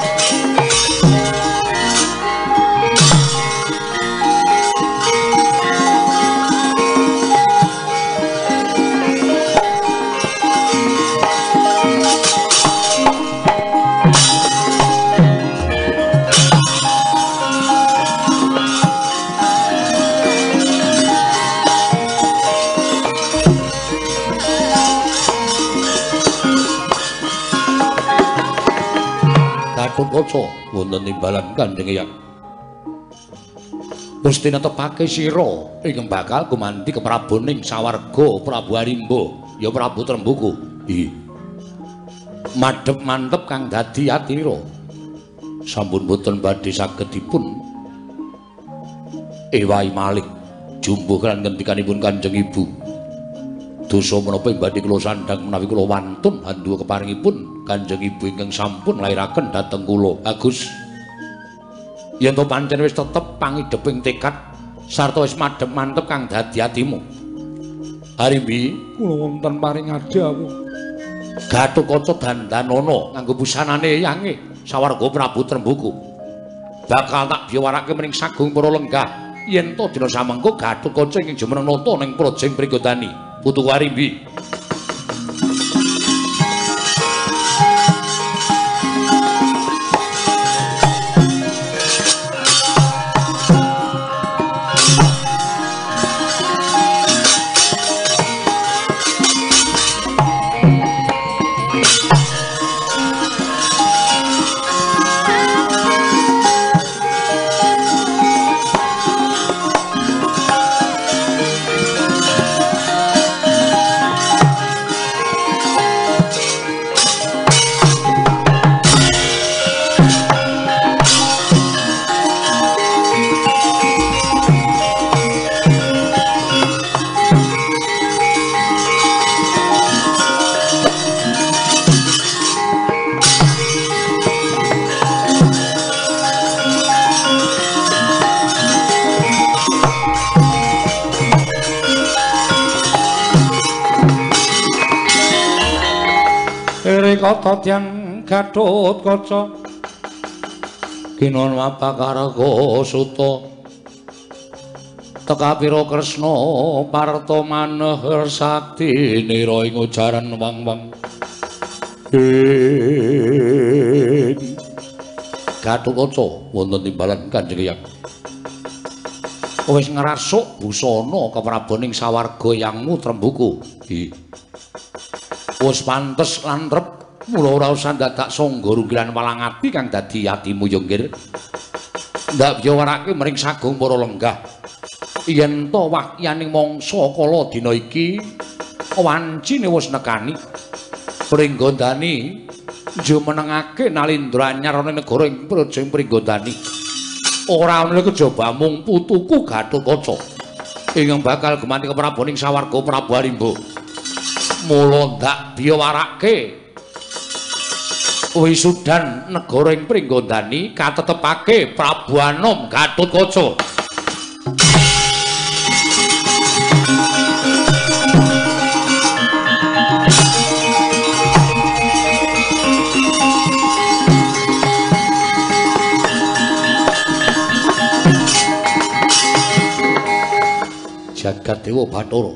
Gatotkaca wonten timbalan Kanjeng Hyang. Gusti netepake sira ing bakal gumanti kepraboning sawarga Prabu Arimba ya Prabu Trembuku. Nggih. Madhep mantep kang dadi atira. Sampun boten badhe saged dipun ewahi malih jumbuh kan ngendikanipun Kanjeng Ibu. Dosa menapa badhe kula sandhang menawi kula wantun handuwa keparingipun Kanjeng Ibu ingkang sampun lairaken dhateng kula. Agus. Yen to pancen wis tetep pangidheping tekad sarta wis madhep mantep kang dadi atimu. Arimbi, kula wonten paring adhawuh. Gatotkaca dandanana nganggo busanane Hyange sawarga Prabu Trembuku. Bakal tak biwarake mring sagung para lenggah yen to dina samengko Gatotkaca ing jumeneng nata ning Projeng Pringgondani. Putuku Arimbi. tata tiyang Gatotkaca kinon mapakarga suta teka pira Kresna parta maneh sakti nira ing ujaran wang-wang Gatotkaca wonten timbalan Kanjeng Hyang wis ngrasuk busana keprabaning sawarga yangmu Trembuku di wis pantes lan rep mula ora usah dadak sangga runggilan walangati kang dadi atimu yo nggir ndak yo warake mring sagung para lenggah yen to wakyaning mangsa kala dina iki wancine wis nekani Pringgondani jumenengake Nalindra anyar ana negara ing praja Pringgondani ora ana kejaba mung putuku Gatotkaca ingkang bakal gumanti keprabaning sawarga Prabu Arimba mula ndak biyawarake wisudan negara ing Pringgondani katetepake Prabu Anom Gatotkaca Jagat Dewa Bathara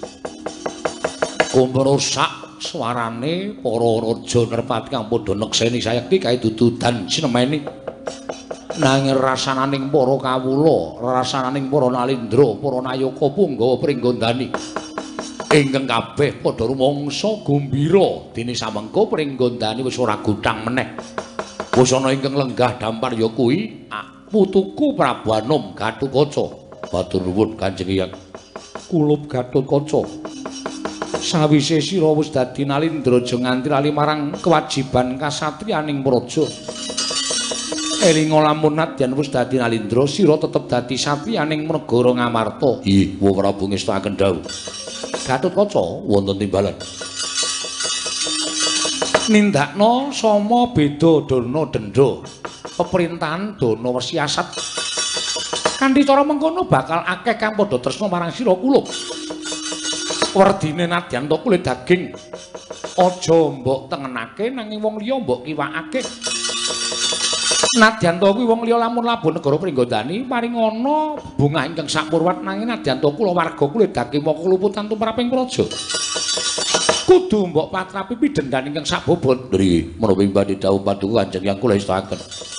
kumrusak swarane para raja nerpati kang padha nekseni sayekti kae dududan sinemeni nanging rasananing para kawula rasananing para Nalindra para Nayaka Punggawa Pringgondani ingkang kabeh padha rumangsa gumbira dene samengko Pringgondani wis ora gutang meneh busana ingkang lenggah dampar ya kuwi putuku Prabu Anom Gatotkaca batur nuwun Kanjeng Hyang kulub Gatotkaca sawise sira wis dadi Nalindra aja nganti lali marang kewajiban kasatriyaning praja elinga lamun nadyan wis dadi Nalindra sira tetep dadi satriyaning negara Ngamarta ih wa Prabu ngestakaken dawuh Gatotkaca wonten timbalan nindakna sama beda dana denda peperintahan dana wesiasat kanthi cara mengkono bakal akeh kang padha tresna marang sira kulub werdine nadyan to kulit daging aja mbok tengenake nanging wong liya mbok kiwakake nadyan to kuwi wong liya lamun labuh negara Pringgondani paring ana bungah ingkang sapurwat nanging nadyan to kula warga kulit daging moko kluputan tumraping praja kudu mbok patrapi pidendhan ingkang sabobot nggih menawi badhe dawuh paduka Kanjeng Hyang kula istakaken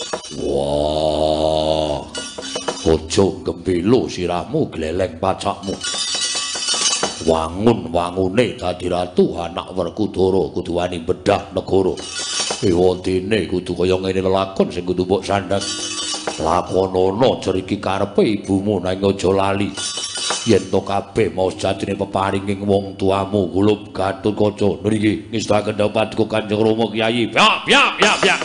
wah ojo gembelo sirahmu gleleng pacakmu wangun wangune dadi ratu anak Werkudara kudu wani bedah negara ewontene kudu kaya ngene lelakon sing kudu mbok sandhang lakonana jeriki karepe ibumu nang aja lali yen to kabeh mau jatine peparinging wong tuamu kulub Gatotkaca niki ngestakaken dawuh paduka Kanjeng Rama Kyai ya ya ya ya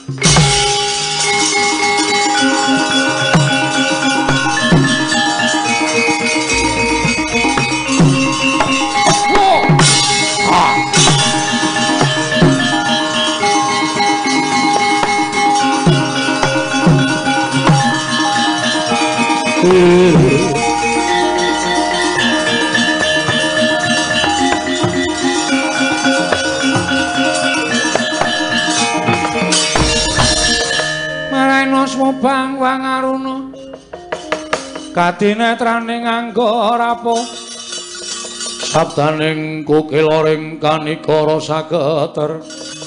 Bang Wangaruna kadinetrane nganggo rapo sabdaning kukiloring kanikara sageter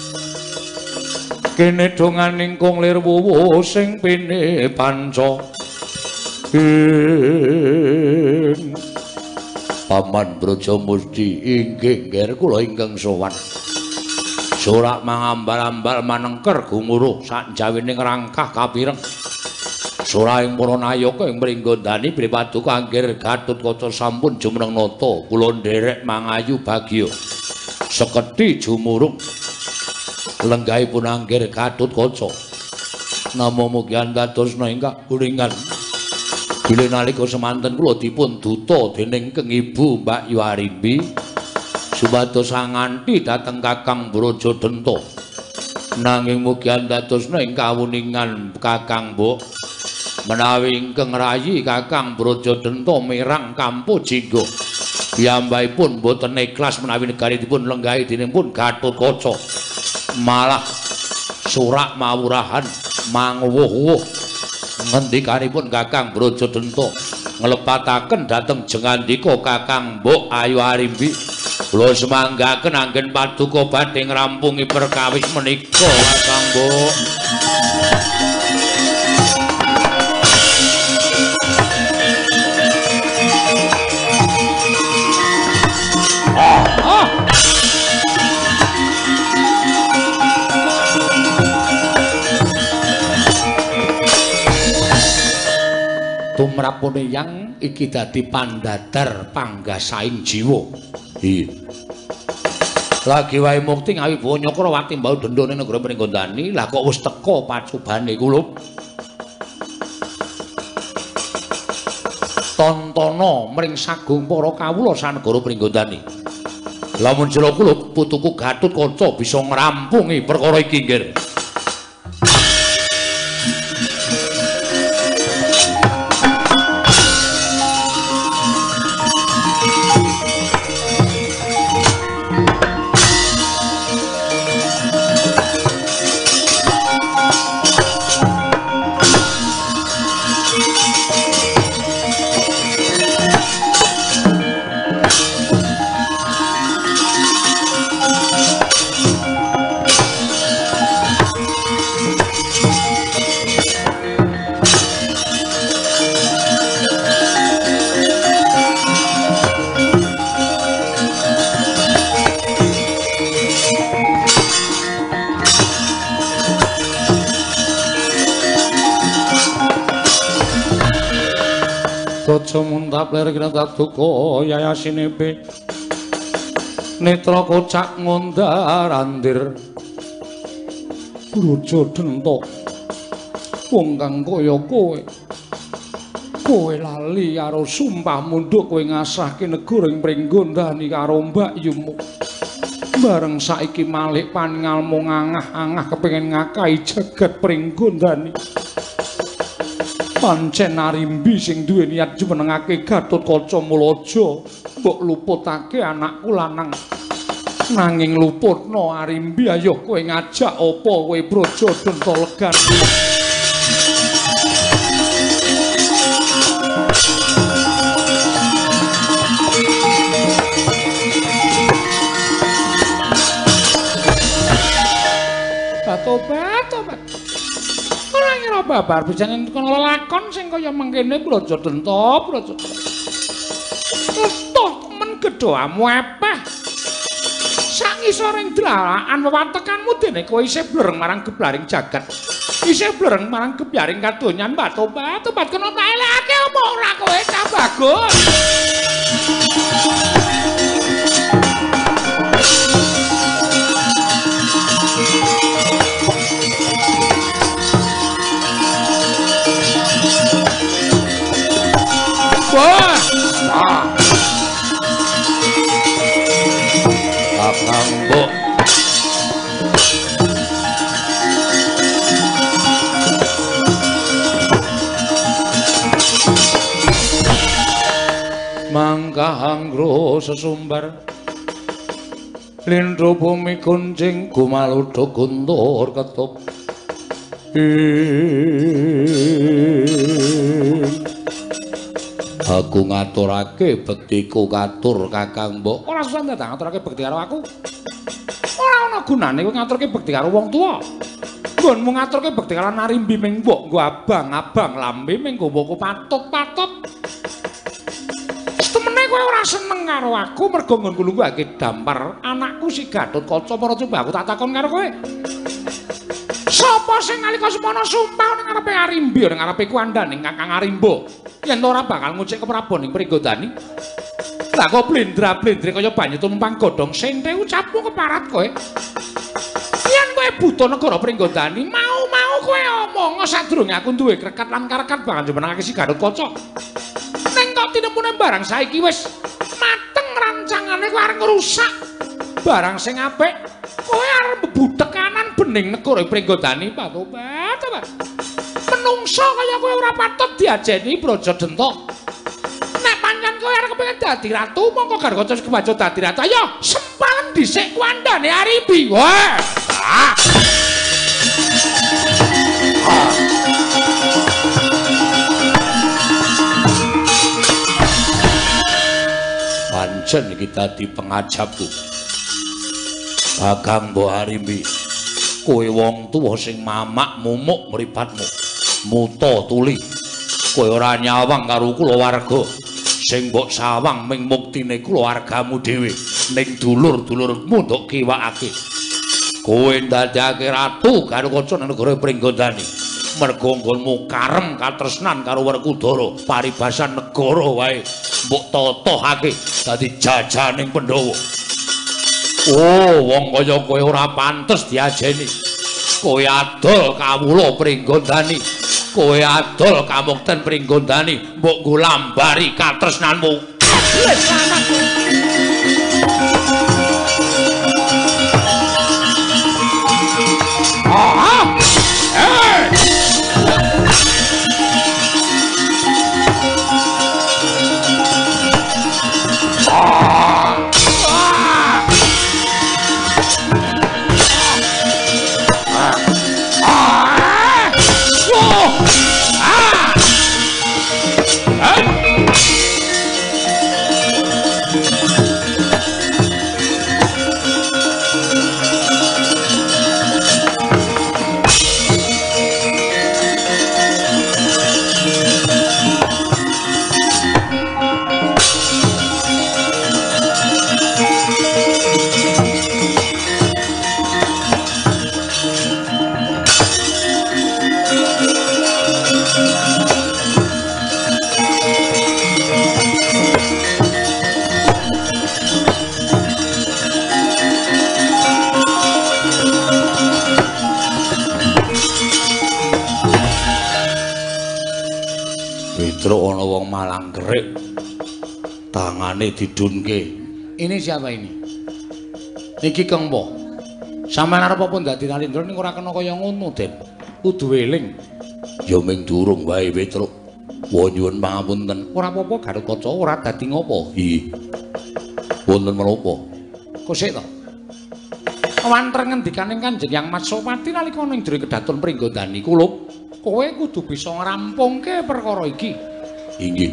kene donganing kunglir wuwu sing pine panca Paman Brajamusti inggih nggih kula ingkang sowan sorak mangambal-ambal manengker gumuruh sak jawining rangkah kapireng soraing para nayaka ing Pringgondani Paduka Anggir Gatotkaca sampun jumeneng nata kula nderek mangayu bagya sekethi jumuruk lenggahipun Anggir Gatotkaca nama mugi antosna ingkang kulingan bilih nalika semanten kula dipun duta dening Keng Ibu Mbak Yu Arimbi supados nganti dhateng Kakang Brajadenta nanging mugi antosna ing kawuningan Kakang Mbok menawi ingkang rayi Kakang Brajadenta mirang Kampu Jingga piyambakipun boten ikhlas menawi negaritipun lenggahi dening pun Gatotkaca malah Surak Mawurahan manguwuh-wuh ngendikanipun Kakang Brajadanta nglepataken dhateng jengandika Kakang Mbok Ayu Arimbi kula semanggaken anggen paduka badhe ngrampungi perkawis menika Kakang Mbok. Tumrapune yang iki dadi pandadar panggasaing jiwa. Iya. Lagi wae mukti ngawi bawa Nyakrawati mbau dendane negara Pringgondani, lah kok wis teka pacubane kula. Tontana mring sagung para kawula sanegara Pringgondani. Lamun jero kula putuku Gatotkaca bisa ngrampungi perkara iki nggih. Kaca muntap ler kira taduka yayasinepe netra kocak ngondar andir Brajadanta wong kang kaya kowe kowe lali karo sumpah mundhuk kowe ngasahke negara ing Pringgondani karo mbakyumu bareng saiki malih paningalmu ngangah-angah kepengin ngakahi jagat Pringgondani. Pancen Arimbi sing duwe niat jumenengake Gatotkaca Mulaja mbok luputake anakku lanang. Nanging luputno Arimbi ayo kowe ngajak apa kowe Brajadanta legan. Tobat, tobat. Ora ngira babar bisa kono lakon sing kaya mengkene Brajadanta, Brajadanta. Toh men gedhoamu epeh. Sak ngisoring dalakan wewatekanmu dene kowe isih blereng marang geblaring jagat. Isih blereng marang gebyaring kadonyan, Mbak Tobat, tobat kena tak elekake apa ora kowe ta bagus. Wah, ah, Kakang Mbok. Mangka anggro sesumbar, lindro bumi kunjing gumaludha guntur ketop. Aku ngaturake bektiku katur Kakang Mbok. Ora susah ta ngaturake bekti karo aku. Ora ana gunane kowe ngaturake bekti karo wong tuwa. Nggonmu ngaturake bekti karo Arimbi ming mbok nggo abang-abang lambe ming nggo patut-patut. Temene kowe ora seneng karo aku mergo nggonku lungguhake dampar anakku si Gatotkaca para coba aku tak takon karo kowe. Sapa sing nalika semana sumpah ning ngarepe Arimbi ning ngarepe kuandaning Kakang Arimbo? Yen ora bakal ngucik keprabon ing Pringgondani. Lah kok blendra-blendre kaya banyu tumpang godhong sente ucapmu keparat kowe. Yen kowe buta negara Pringgondani, mau-mau kowe omong sadurunge aku duwe krekat lan karekat bakal jumenengake si Gatotkaca. Ning kok tinemune barang saiki wis mateng rancangane kowe arep ngrusak. Barang sing apik kowe arep mbudhek kanan bening negara Pringgondani, Pak Tobat, Tobat. Menungso kaya kowe ora patut diajeni Brajadanta. Nek pancen kowe arep kepengin dadi ratu, mongko Gatotkaca kebaca dadi ratu. Ayo, sempalen dhisik kuandane Arimbi. Wah. Pancen iki dadi pengajapku. Kakang Mbok Harimbi, kowe wong tuwa sing mamak mumuk mripatmu. Muta tuli. Kowe ora nyawang karo kulawarga sing mbok sawang ming muktine kulawargamu dhewe ning dulur-dulurmu nduk kiwakake. Kowe ndadekake ratu karo kaca negara Pringgondani. Merga nggonmu karem katresnan karo Werkudara, paribasan negara wae mbok totohake dadi jajaning Pandhawa. Oh, wong kaya kowe ora pantes diajeni. Kowe adol kawula Pringgondani. Kowe adol kamukten Pringgondani, mbok nggo lambari katresnanmu. Ah! Eh! Truk ana wong malang kerik. Tangane didunke. Ini siapa ini? Niki Kang Po. Sampeyan arep apa dadi Nalindra ning ora kena kaya ngono, Den. Kudu eling. Ya ming durung wae Petruk. Wa nyuwun pangapunten. Ora apa-apa Garukaca ora dadi ngopo. Hi. Wonten menapa? Kok sik to? Wanter ngendikaning Kanjeng Yang Matsopati nalika ning jero kedaton Pringgondani kulup, kowe kudu bisa ngrampungke perkara iki. Inggih.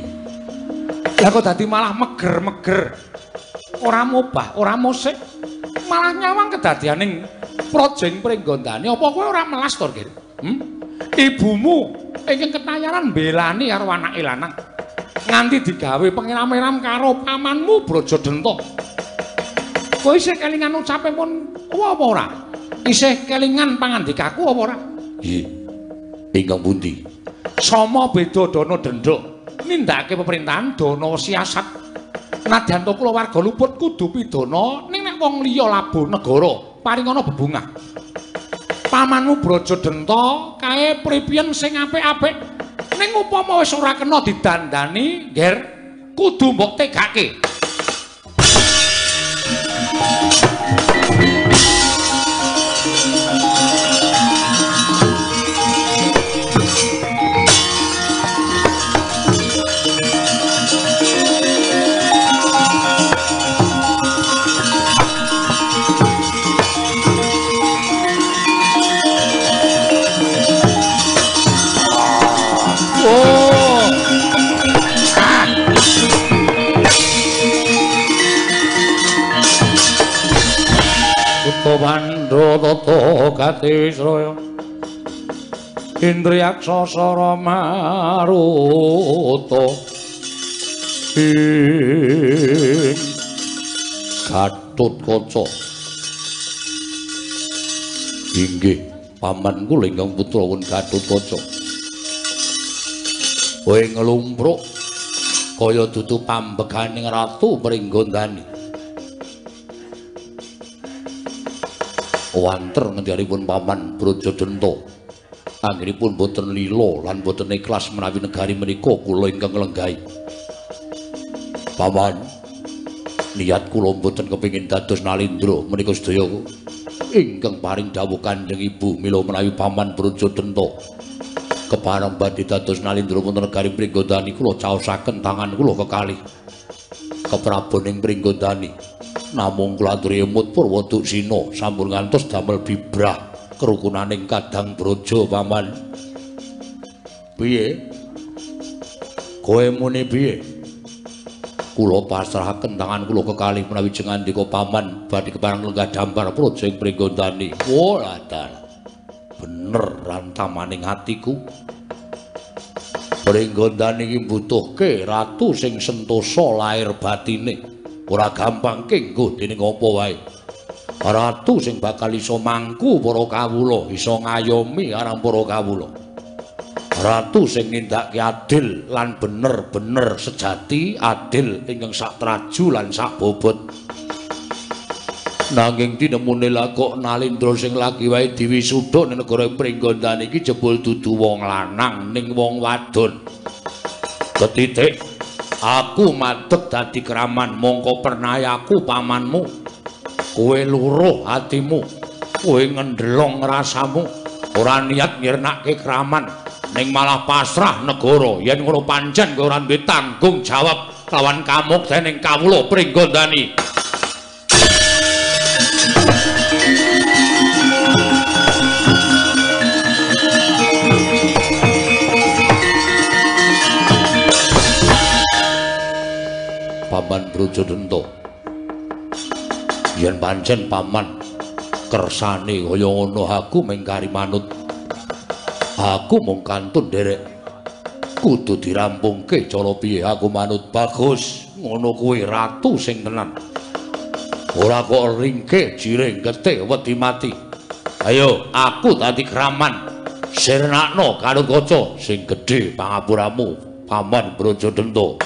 Lah kok dadi malah meger-meger. Ora mobah, ora musik. Malah nyawang kedadianing Projeng Pringgondani. Apa kowe ora melas to, Ger? Hm? Ibumu ingkang ketayaran belani karo anake lanang. Nganti digawe pengiram-iram karo pamanmu Brajadenta. Kowe isih kelingan ucape pun apa ora? Isih kelingan pangandikaku apa ora? Nggih. Ingkang pundi? Sama beda dana dendha. Nindakake pemerintahan dana siasat. Nadyan to kulawarga luput kudu pidana ning nek wong liya labuh negara paringana bebungah. Pamanmu Brajadenta kae pripiyen sing apik-apik ning upama wis ora kena didandani, Ger, kudu mbok tegake. Pandha tata gati Wisraya Indriyaksasa Maruta ing Gatotkaca. Inggih paman kula ingkang putra wun Gatotkaca. Kowe nglumpruk kaya dudu pambeganing ratu Pringgondani. Wanter ngendharipun paman Brajadenta anggenipun boten lila lan boten ikhlas menawi negari menika kula ingkang lenggahi. Paman, niat kula boten kepengin dados Nalindra menika sedaya ingkang paring dawuh Kanjeng Ibu mila menawi paman Brajadenta kepareng badhe dados Nalindra wonten negari Pringgondani kula caosaken tangan kula kekalih kepraboning Pringgondani. Namung kula aturi emut Purwoduksina sampun ngantos damel bibrah kerukunaning Kadang Braja paman. Piye? Kowe muni piye? Kula pasrahaken tangan kula kekalih menawi jengandika paman badhe kepareng lenggah dampar praja ing Pringgondani. Oh, ladan. Bener rantamaning atiku. Pringgondani iki mbutuhke ratu sing sentosa lair batine. Ora gampang kenggo dening apa wae. Ratu sing bakal iso mangku para kawula, iso ngayomi arang para kawula. Ratu sing nindakake adil lan bener-bener sejati, adil ingkang sak traju lan sak bobot. Nanging tinemune lah kok Nalindra sing lagi wae diwisuda ning negara Pringgondani iki jebul dudu wong lanang ning wong wadon. Ketitik aku madeg dadi kraman mongko pernayaku pamanmu. Kowe luruh atimu, kowe ngendhelong rasamu, ora niat nyirnake kraman ning malah pasrah negara. Yen ngono pancen kowe ora duwe tanggung jawab lawan kamuktening kawula Pringgondani. Paman Brajadenta, yen pancen paman kersane kaya ngono aku mengkari manut. Aku mung kantun derek kudu dirampungke cara piye aku manut. Bagus, ngono kuwi ratu sing tenan. Ora kok ringke jiring getih wedi mati. Ayo aku dadi kraman sirnakno karo kaca sing gedhe pangapuramu Paman Brajadenta.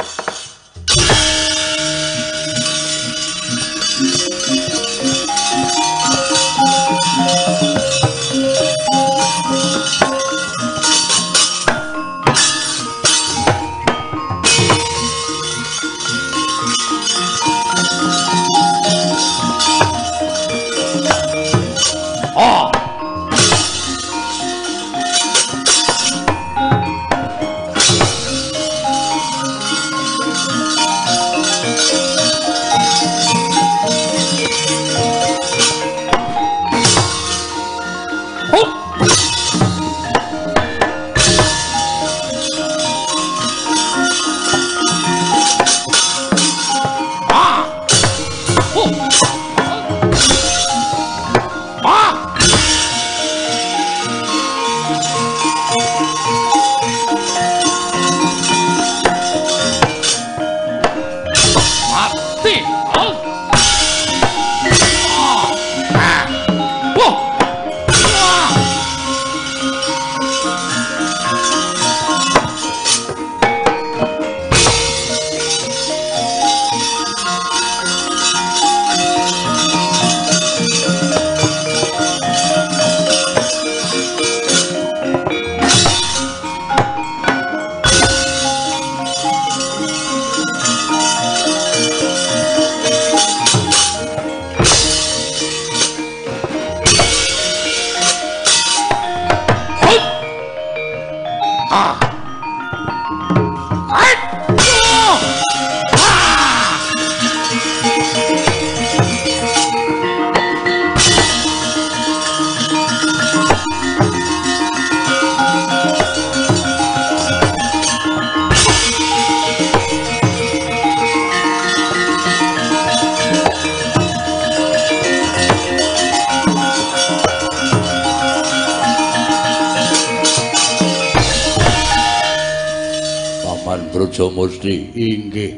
Musti inggih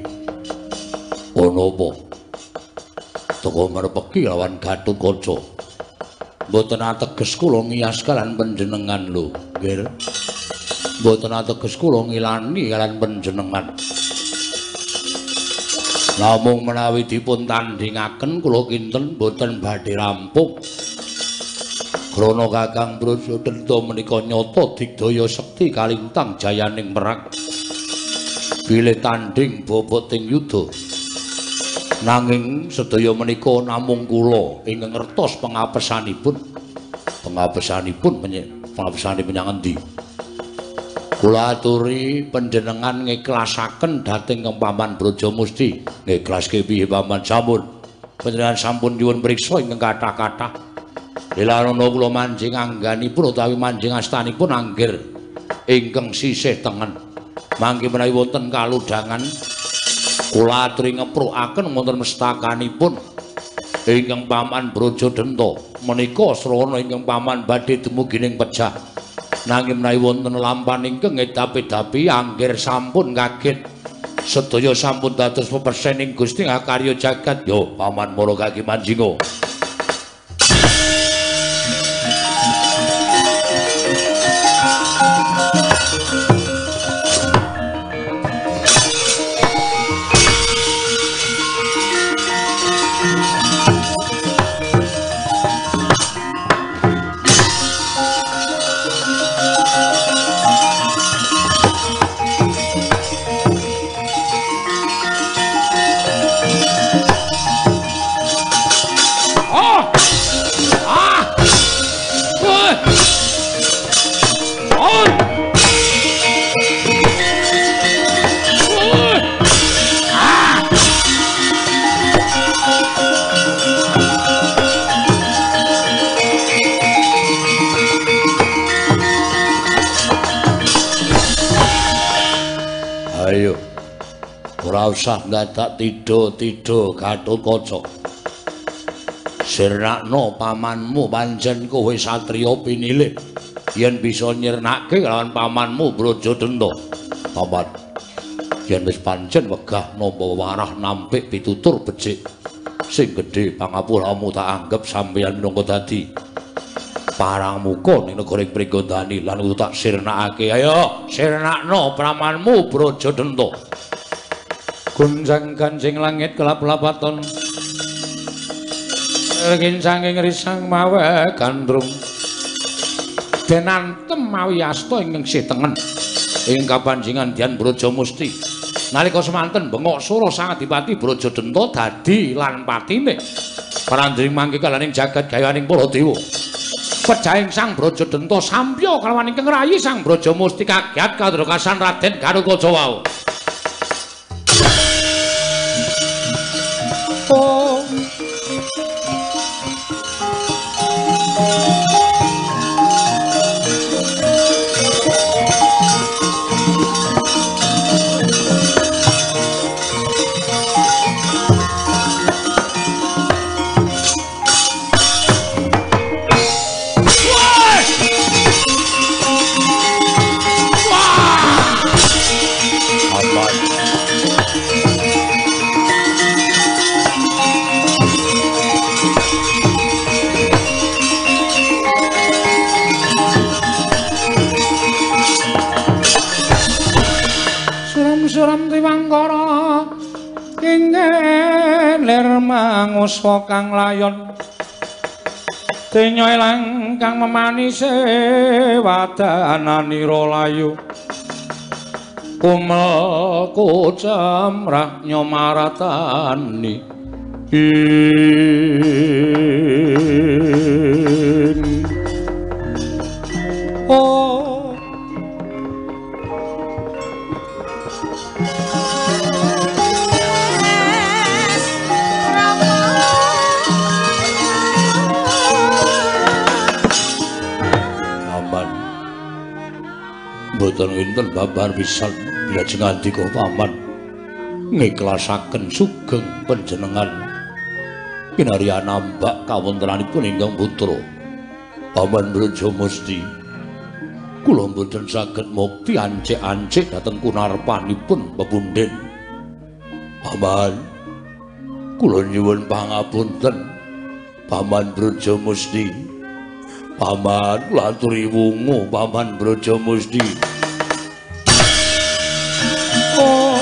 ana apa teko merepeki lawan Gatotkaca mboten ateges kula ngiyas kalan panjenengan lho nggih mboten ateges kula ngilani kalan panjenengan namung menawi dipun tandhingaken kula kinten mboten badhe rampung krana Kakang Brajadenta menika nyata digdaya sekti kalintang jayaning perang bilih tanding boboting yudha nanging sedaya menika namung kula ingkang ngertos pengapesanipun pengapesanipun pengapesanipun menyang endi kula aturi panjenengan ngiklasaken dhateng Paman Brajamusti ngiklaske piye Paman sampun panjenengan sampun nyuwun priksa ingkang kathah-kathah. Dilarono kula manjing angganipun utawi manjing astanipun angger ingkang sisih tengen. Mangke menawi wonten kaludhangan kula aturi ngeprukaken wonten mestakanipun ingkang Paman Brajadenta menika srana ingkang Paman badhe dumugining pejah. Nanging menawi wonten lampan ingkang edapi-dapi angger sampun kaget. Sedaya sampun dados pepersening Gusti Ngakarya jagat. Yo Paman Mara kaki manjinga. Usah dadak tido-tido Gatotkaca. Sirnakna pamanmu pancen kowe satriya pinilih yen bisa nyirnake kelawan pamanmu Brajadenta. Paman, yen wis pancen wegah nampa warah nampik pitutur becik sing gedhe pangapuramu tak anggap sampeyan minangka dadi parangmuka ning negara Pringgondani lan kudu tak sirnakake. Ayo sirnakna pamanmu Brajadenta. Gunjang kancing langit kelap-lapaton Regin sanging risang mawe gandrung Denantem mawi asta ingkang sih tengen ing kapanjingan Dian Brajamusti nalika semanten bengok sura Sang Adipati Brajadenta dadi lan patine parandring mangke kalaning jagat gayaning para dewa pejahing Sang Brajadenta sampya kalawan ingkang rayi Sang Brajamusti kagiat kadrokasan Raden Gatotkaca wau. Oh. Suram Triwangkara kenging lir manguswa kang layon denya ilang kang memanise wadananira layu kumel kocamrah nyomaratani ing oh boten wonten babar pisan lajeng andika paman ngiklasaken sugeng panjenengan kinarya nambak kawontenanipun ingkang putra Paman Brajamusti kula boten saged mukti ancik-ancik dhateng kunarpanipun pepunden paman kula nyuwun pangapunten Paman Brajamusti paman kula aturi wungu Paman Brajamusti. Oh.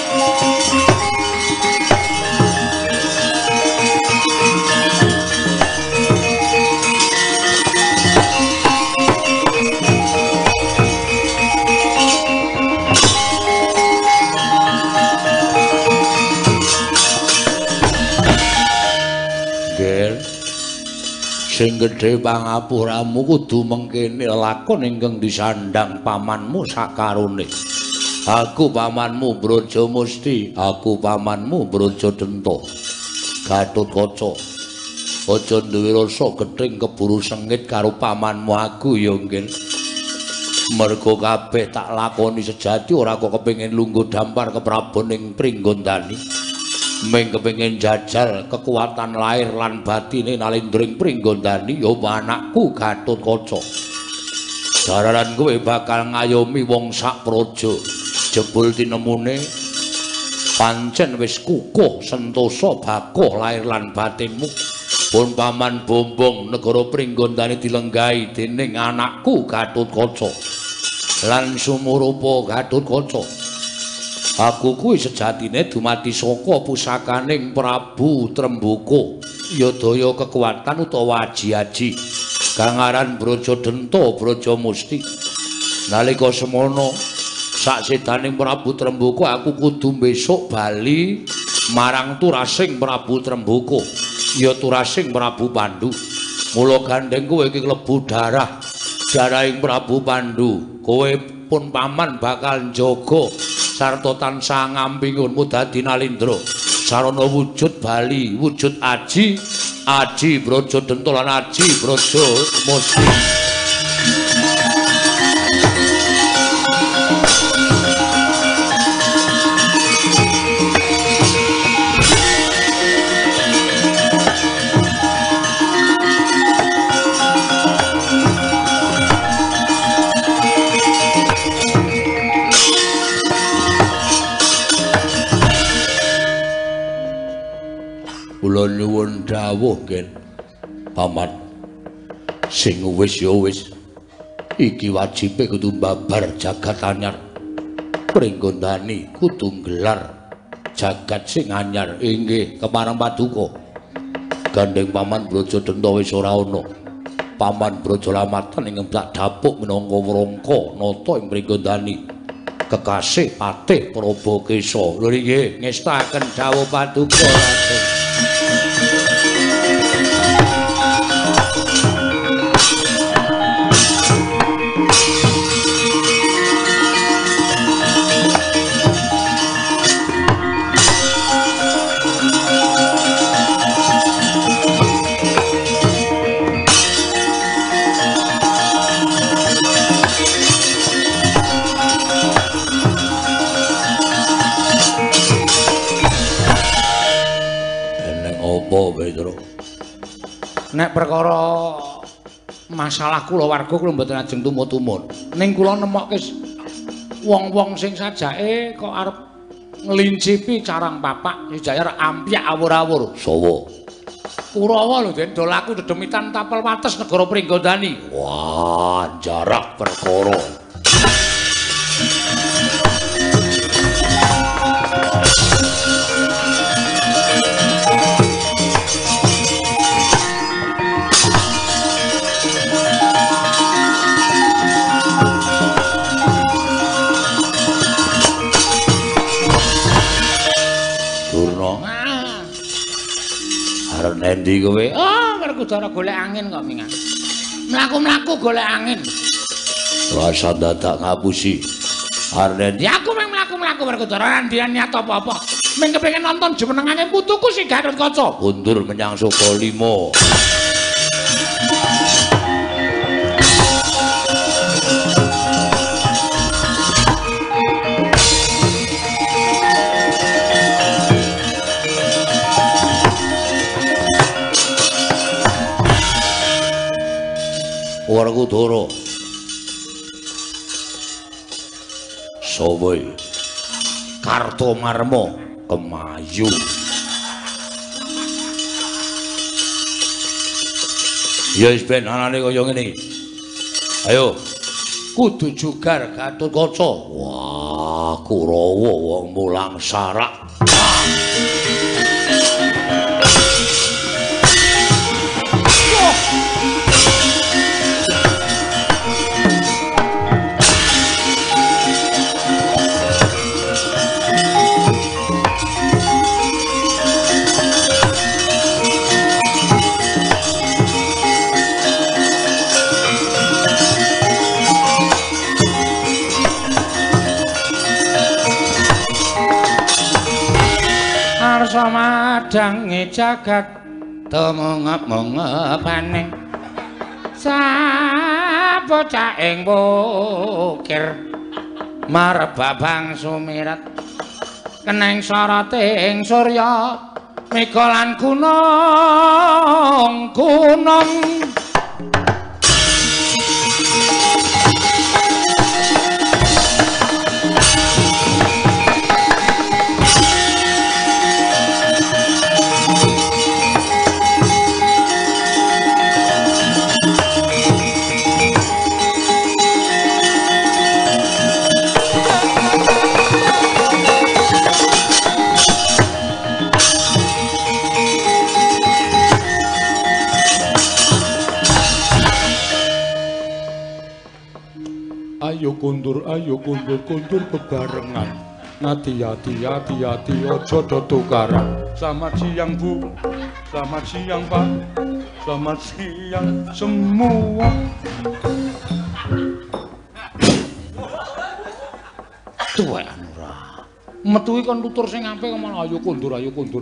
Sing gedhe pangapuramu kudu mengkene lakon ingkang disandang pamanmu sakarone. Aku pamanmu Brajamusti, aku pamanmu Brajadenta. Gatotkaca. Aja duwe rasa gething keburu sengit karo pamanmu aku ya nggih. Mergo kabeh tak lakoni sejati ora kok kepengin lungguh dampar ke Prabu ning Pringgondani. Ming kepengin jajal kekuatan lahir lan batine Nalindring Pringgondani ya anakku Gatotkaca. Dararan kowe bakal ngayomi wong sak praja. Jebul tinemune pancen wis kukuh sentosa bakoh lahir lan batinmu. Pun paman bombong negara Pringgondani dilenggahi dening anakku Gatotkaca. Lan sumurupa Gatotkaca. Aku kuwi sejatine dumadi saka pusakaning Prabu Tremboko. Ya daya kekuatan utawa aji-aji kang aran Brajadenta Brajamusti. Nalika semono sak sedaning Prabu Tremboko aku kudu besok bali marang turasing Prabu Tremboko. Ya turasing Prabu Pandhu. Mula gandeng kowe iki klebu darah darahing Prabu Pandhu. Kowe pun paman bakal njaga sarta tansah ngampingunmu dadi Nalindra. Sarana wujud bali, wujud aji, aji Brajadenta lan aji Brajamusti. Kula nyuwun dawuh nggih paman. Sing wis ya wis. Iki wajibe kudu mbabar jagat anyar. Pringgondani kudu nggelar jagat sing anyar. Inggih kemareng paduka. Gandeng paman Brajadenta wis ora ana. Paman Brajalamatan ing tak dapuk minangka wrangka nata ing Pringgondani. Kekasih Patih Prabakesa. Lho nggih ngestaken dawuh paduka Raden. Nek perkara masalah kulawarga kula mboten ajeng tumut-tumut. Ning kula nemokke wong-wong sing sajake kok arep nglincipi carang papak Wijaya ampyak awur-awur. Sawa? Kurawa lho Den dolaku dedemitan tapel wates negara Pringgondani. Wah, jarak perkara. Arep endi kowe? Oh, mergo dara golek angin kok mingan. Mlaku-mlaku golek angin. Rasa dadak ngapusi. Arep ya aku mung mlaku-mlaku mergo dara ndian niat apa-apa. Ming kepengin nonton jumenengane putuku si Gatotkaca. Mundur menyang Sukalima. Wargudara Soboy Kartomarma Kemayu. Ya wis ben anane kaya ngene. Ayo kudu jugar Gatotkaca. Wah, Kurawa wong mulang sarak. samadange jagat tumungep-mungepaning sabocah ing bukir marbabang sumirat keneng soroting surya mikolan gunung gunung ayo kundur ayo kundur kundur bebarengan hati hati hati hati ojo do tukaran selamat siang Bu selamat siang Pak selamat siang semua tuwek ora metu iki kon tutur sing apik kok malah ayo kundur ayo kundur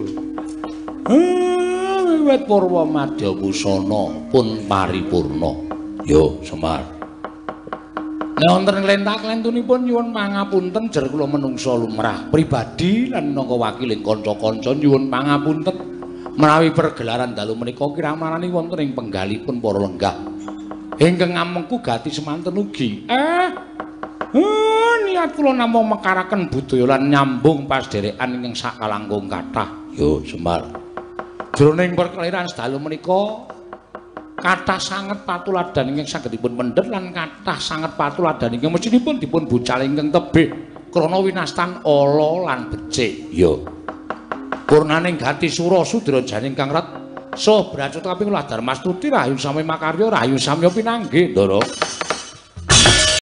wiwit Purwa Madya Wusana pun paripurna yo Semar. Nek wonten klentah-klentunipun nyuwun pangapunten jer kula menungsa lumrah pribadi lan minangka wakiling kanca-kanca nyuwun pangapunten menawi pergelaran dalu menika kirang-marani wonten ing penggalipun para lenggah ingkang ngamengku gati semanten ugi. Eh, eh niat kula namung mekaraken budaya lan nyambung pasderekan ingkang sakalangkung kathah. Yo Semar. Jroning perkeliran dalu menika kathah sanget patuladan ingkang saged dipun mendhet lan kathah sanget patuladan ingkang mestinipun dipun bucal ingkang tebih krana winastan ala lan becik. Yo. Purnaning gati sura sudra janing kang rat saha bracot kaping ulah Darmastuti rahayu sami makarya rahayu samya pinanggih Ndara.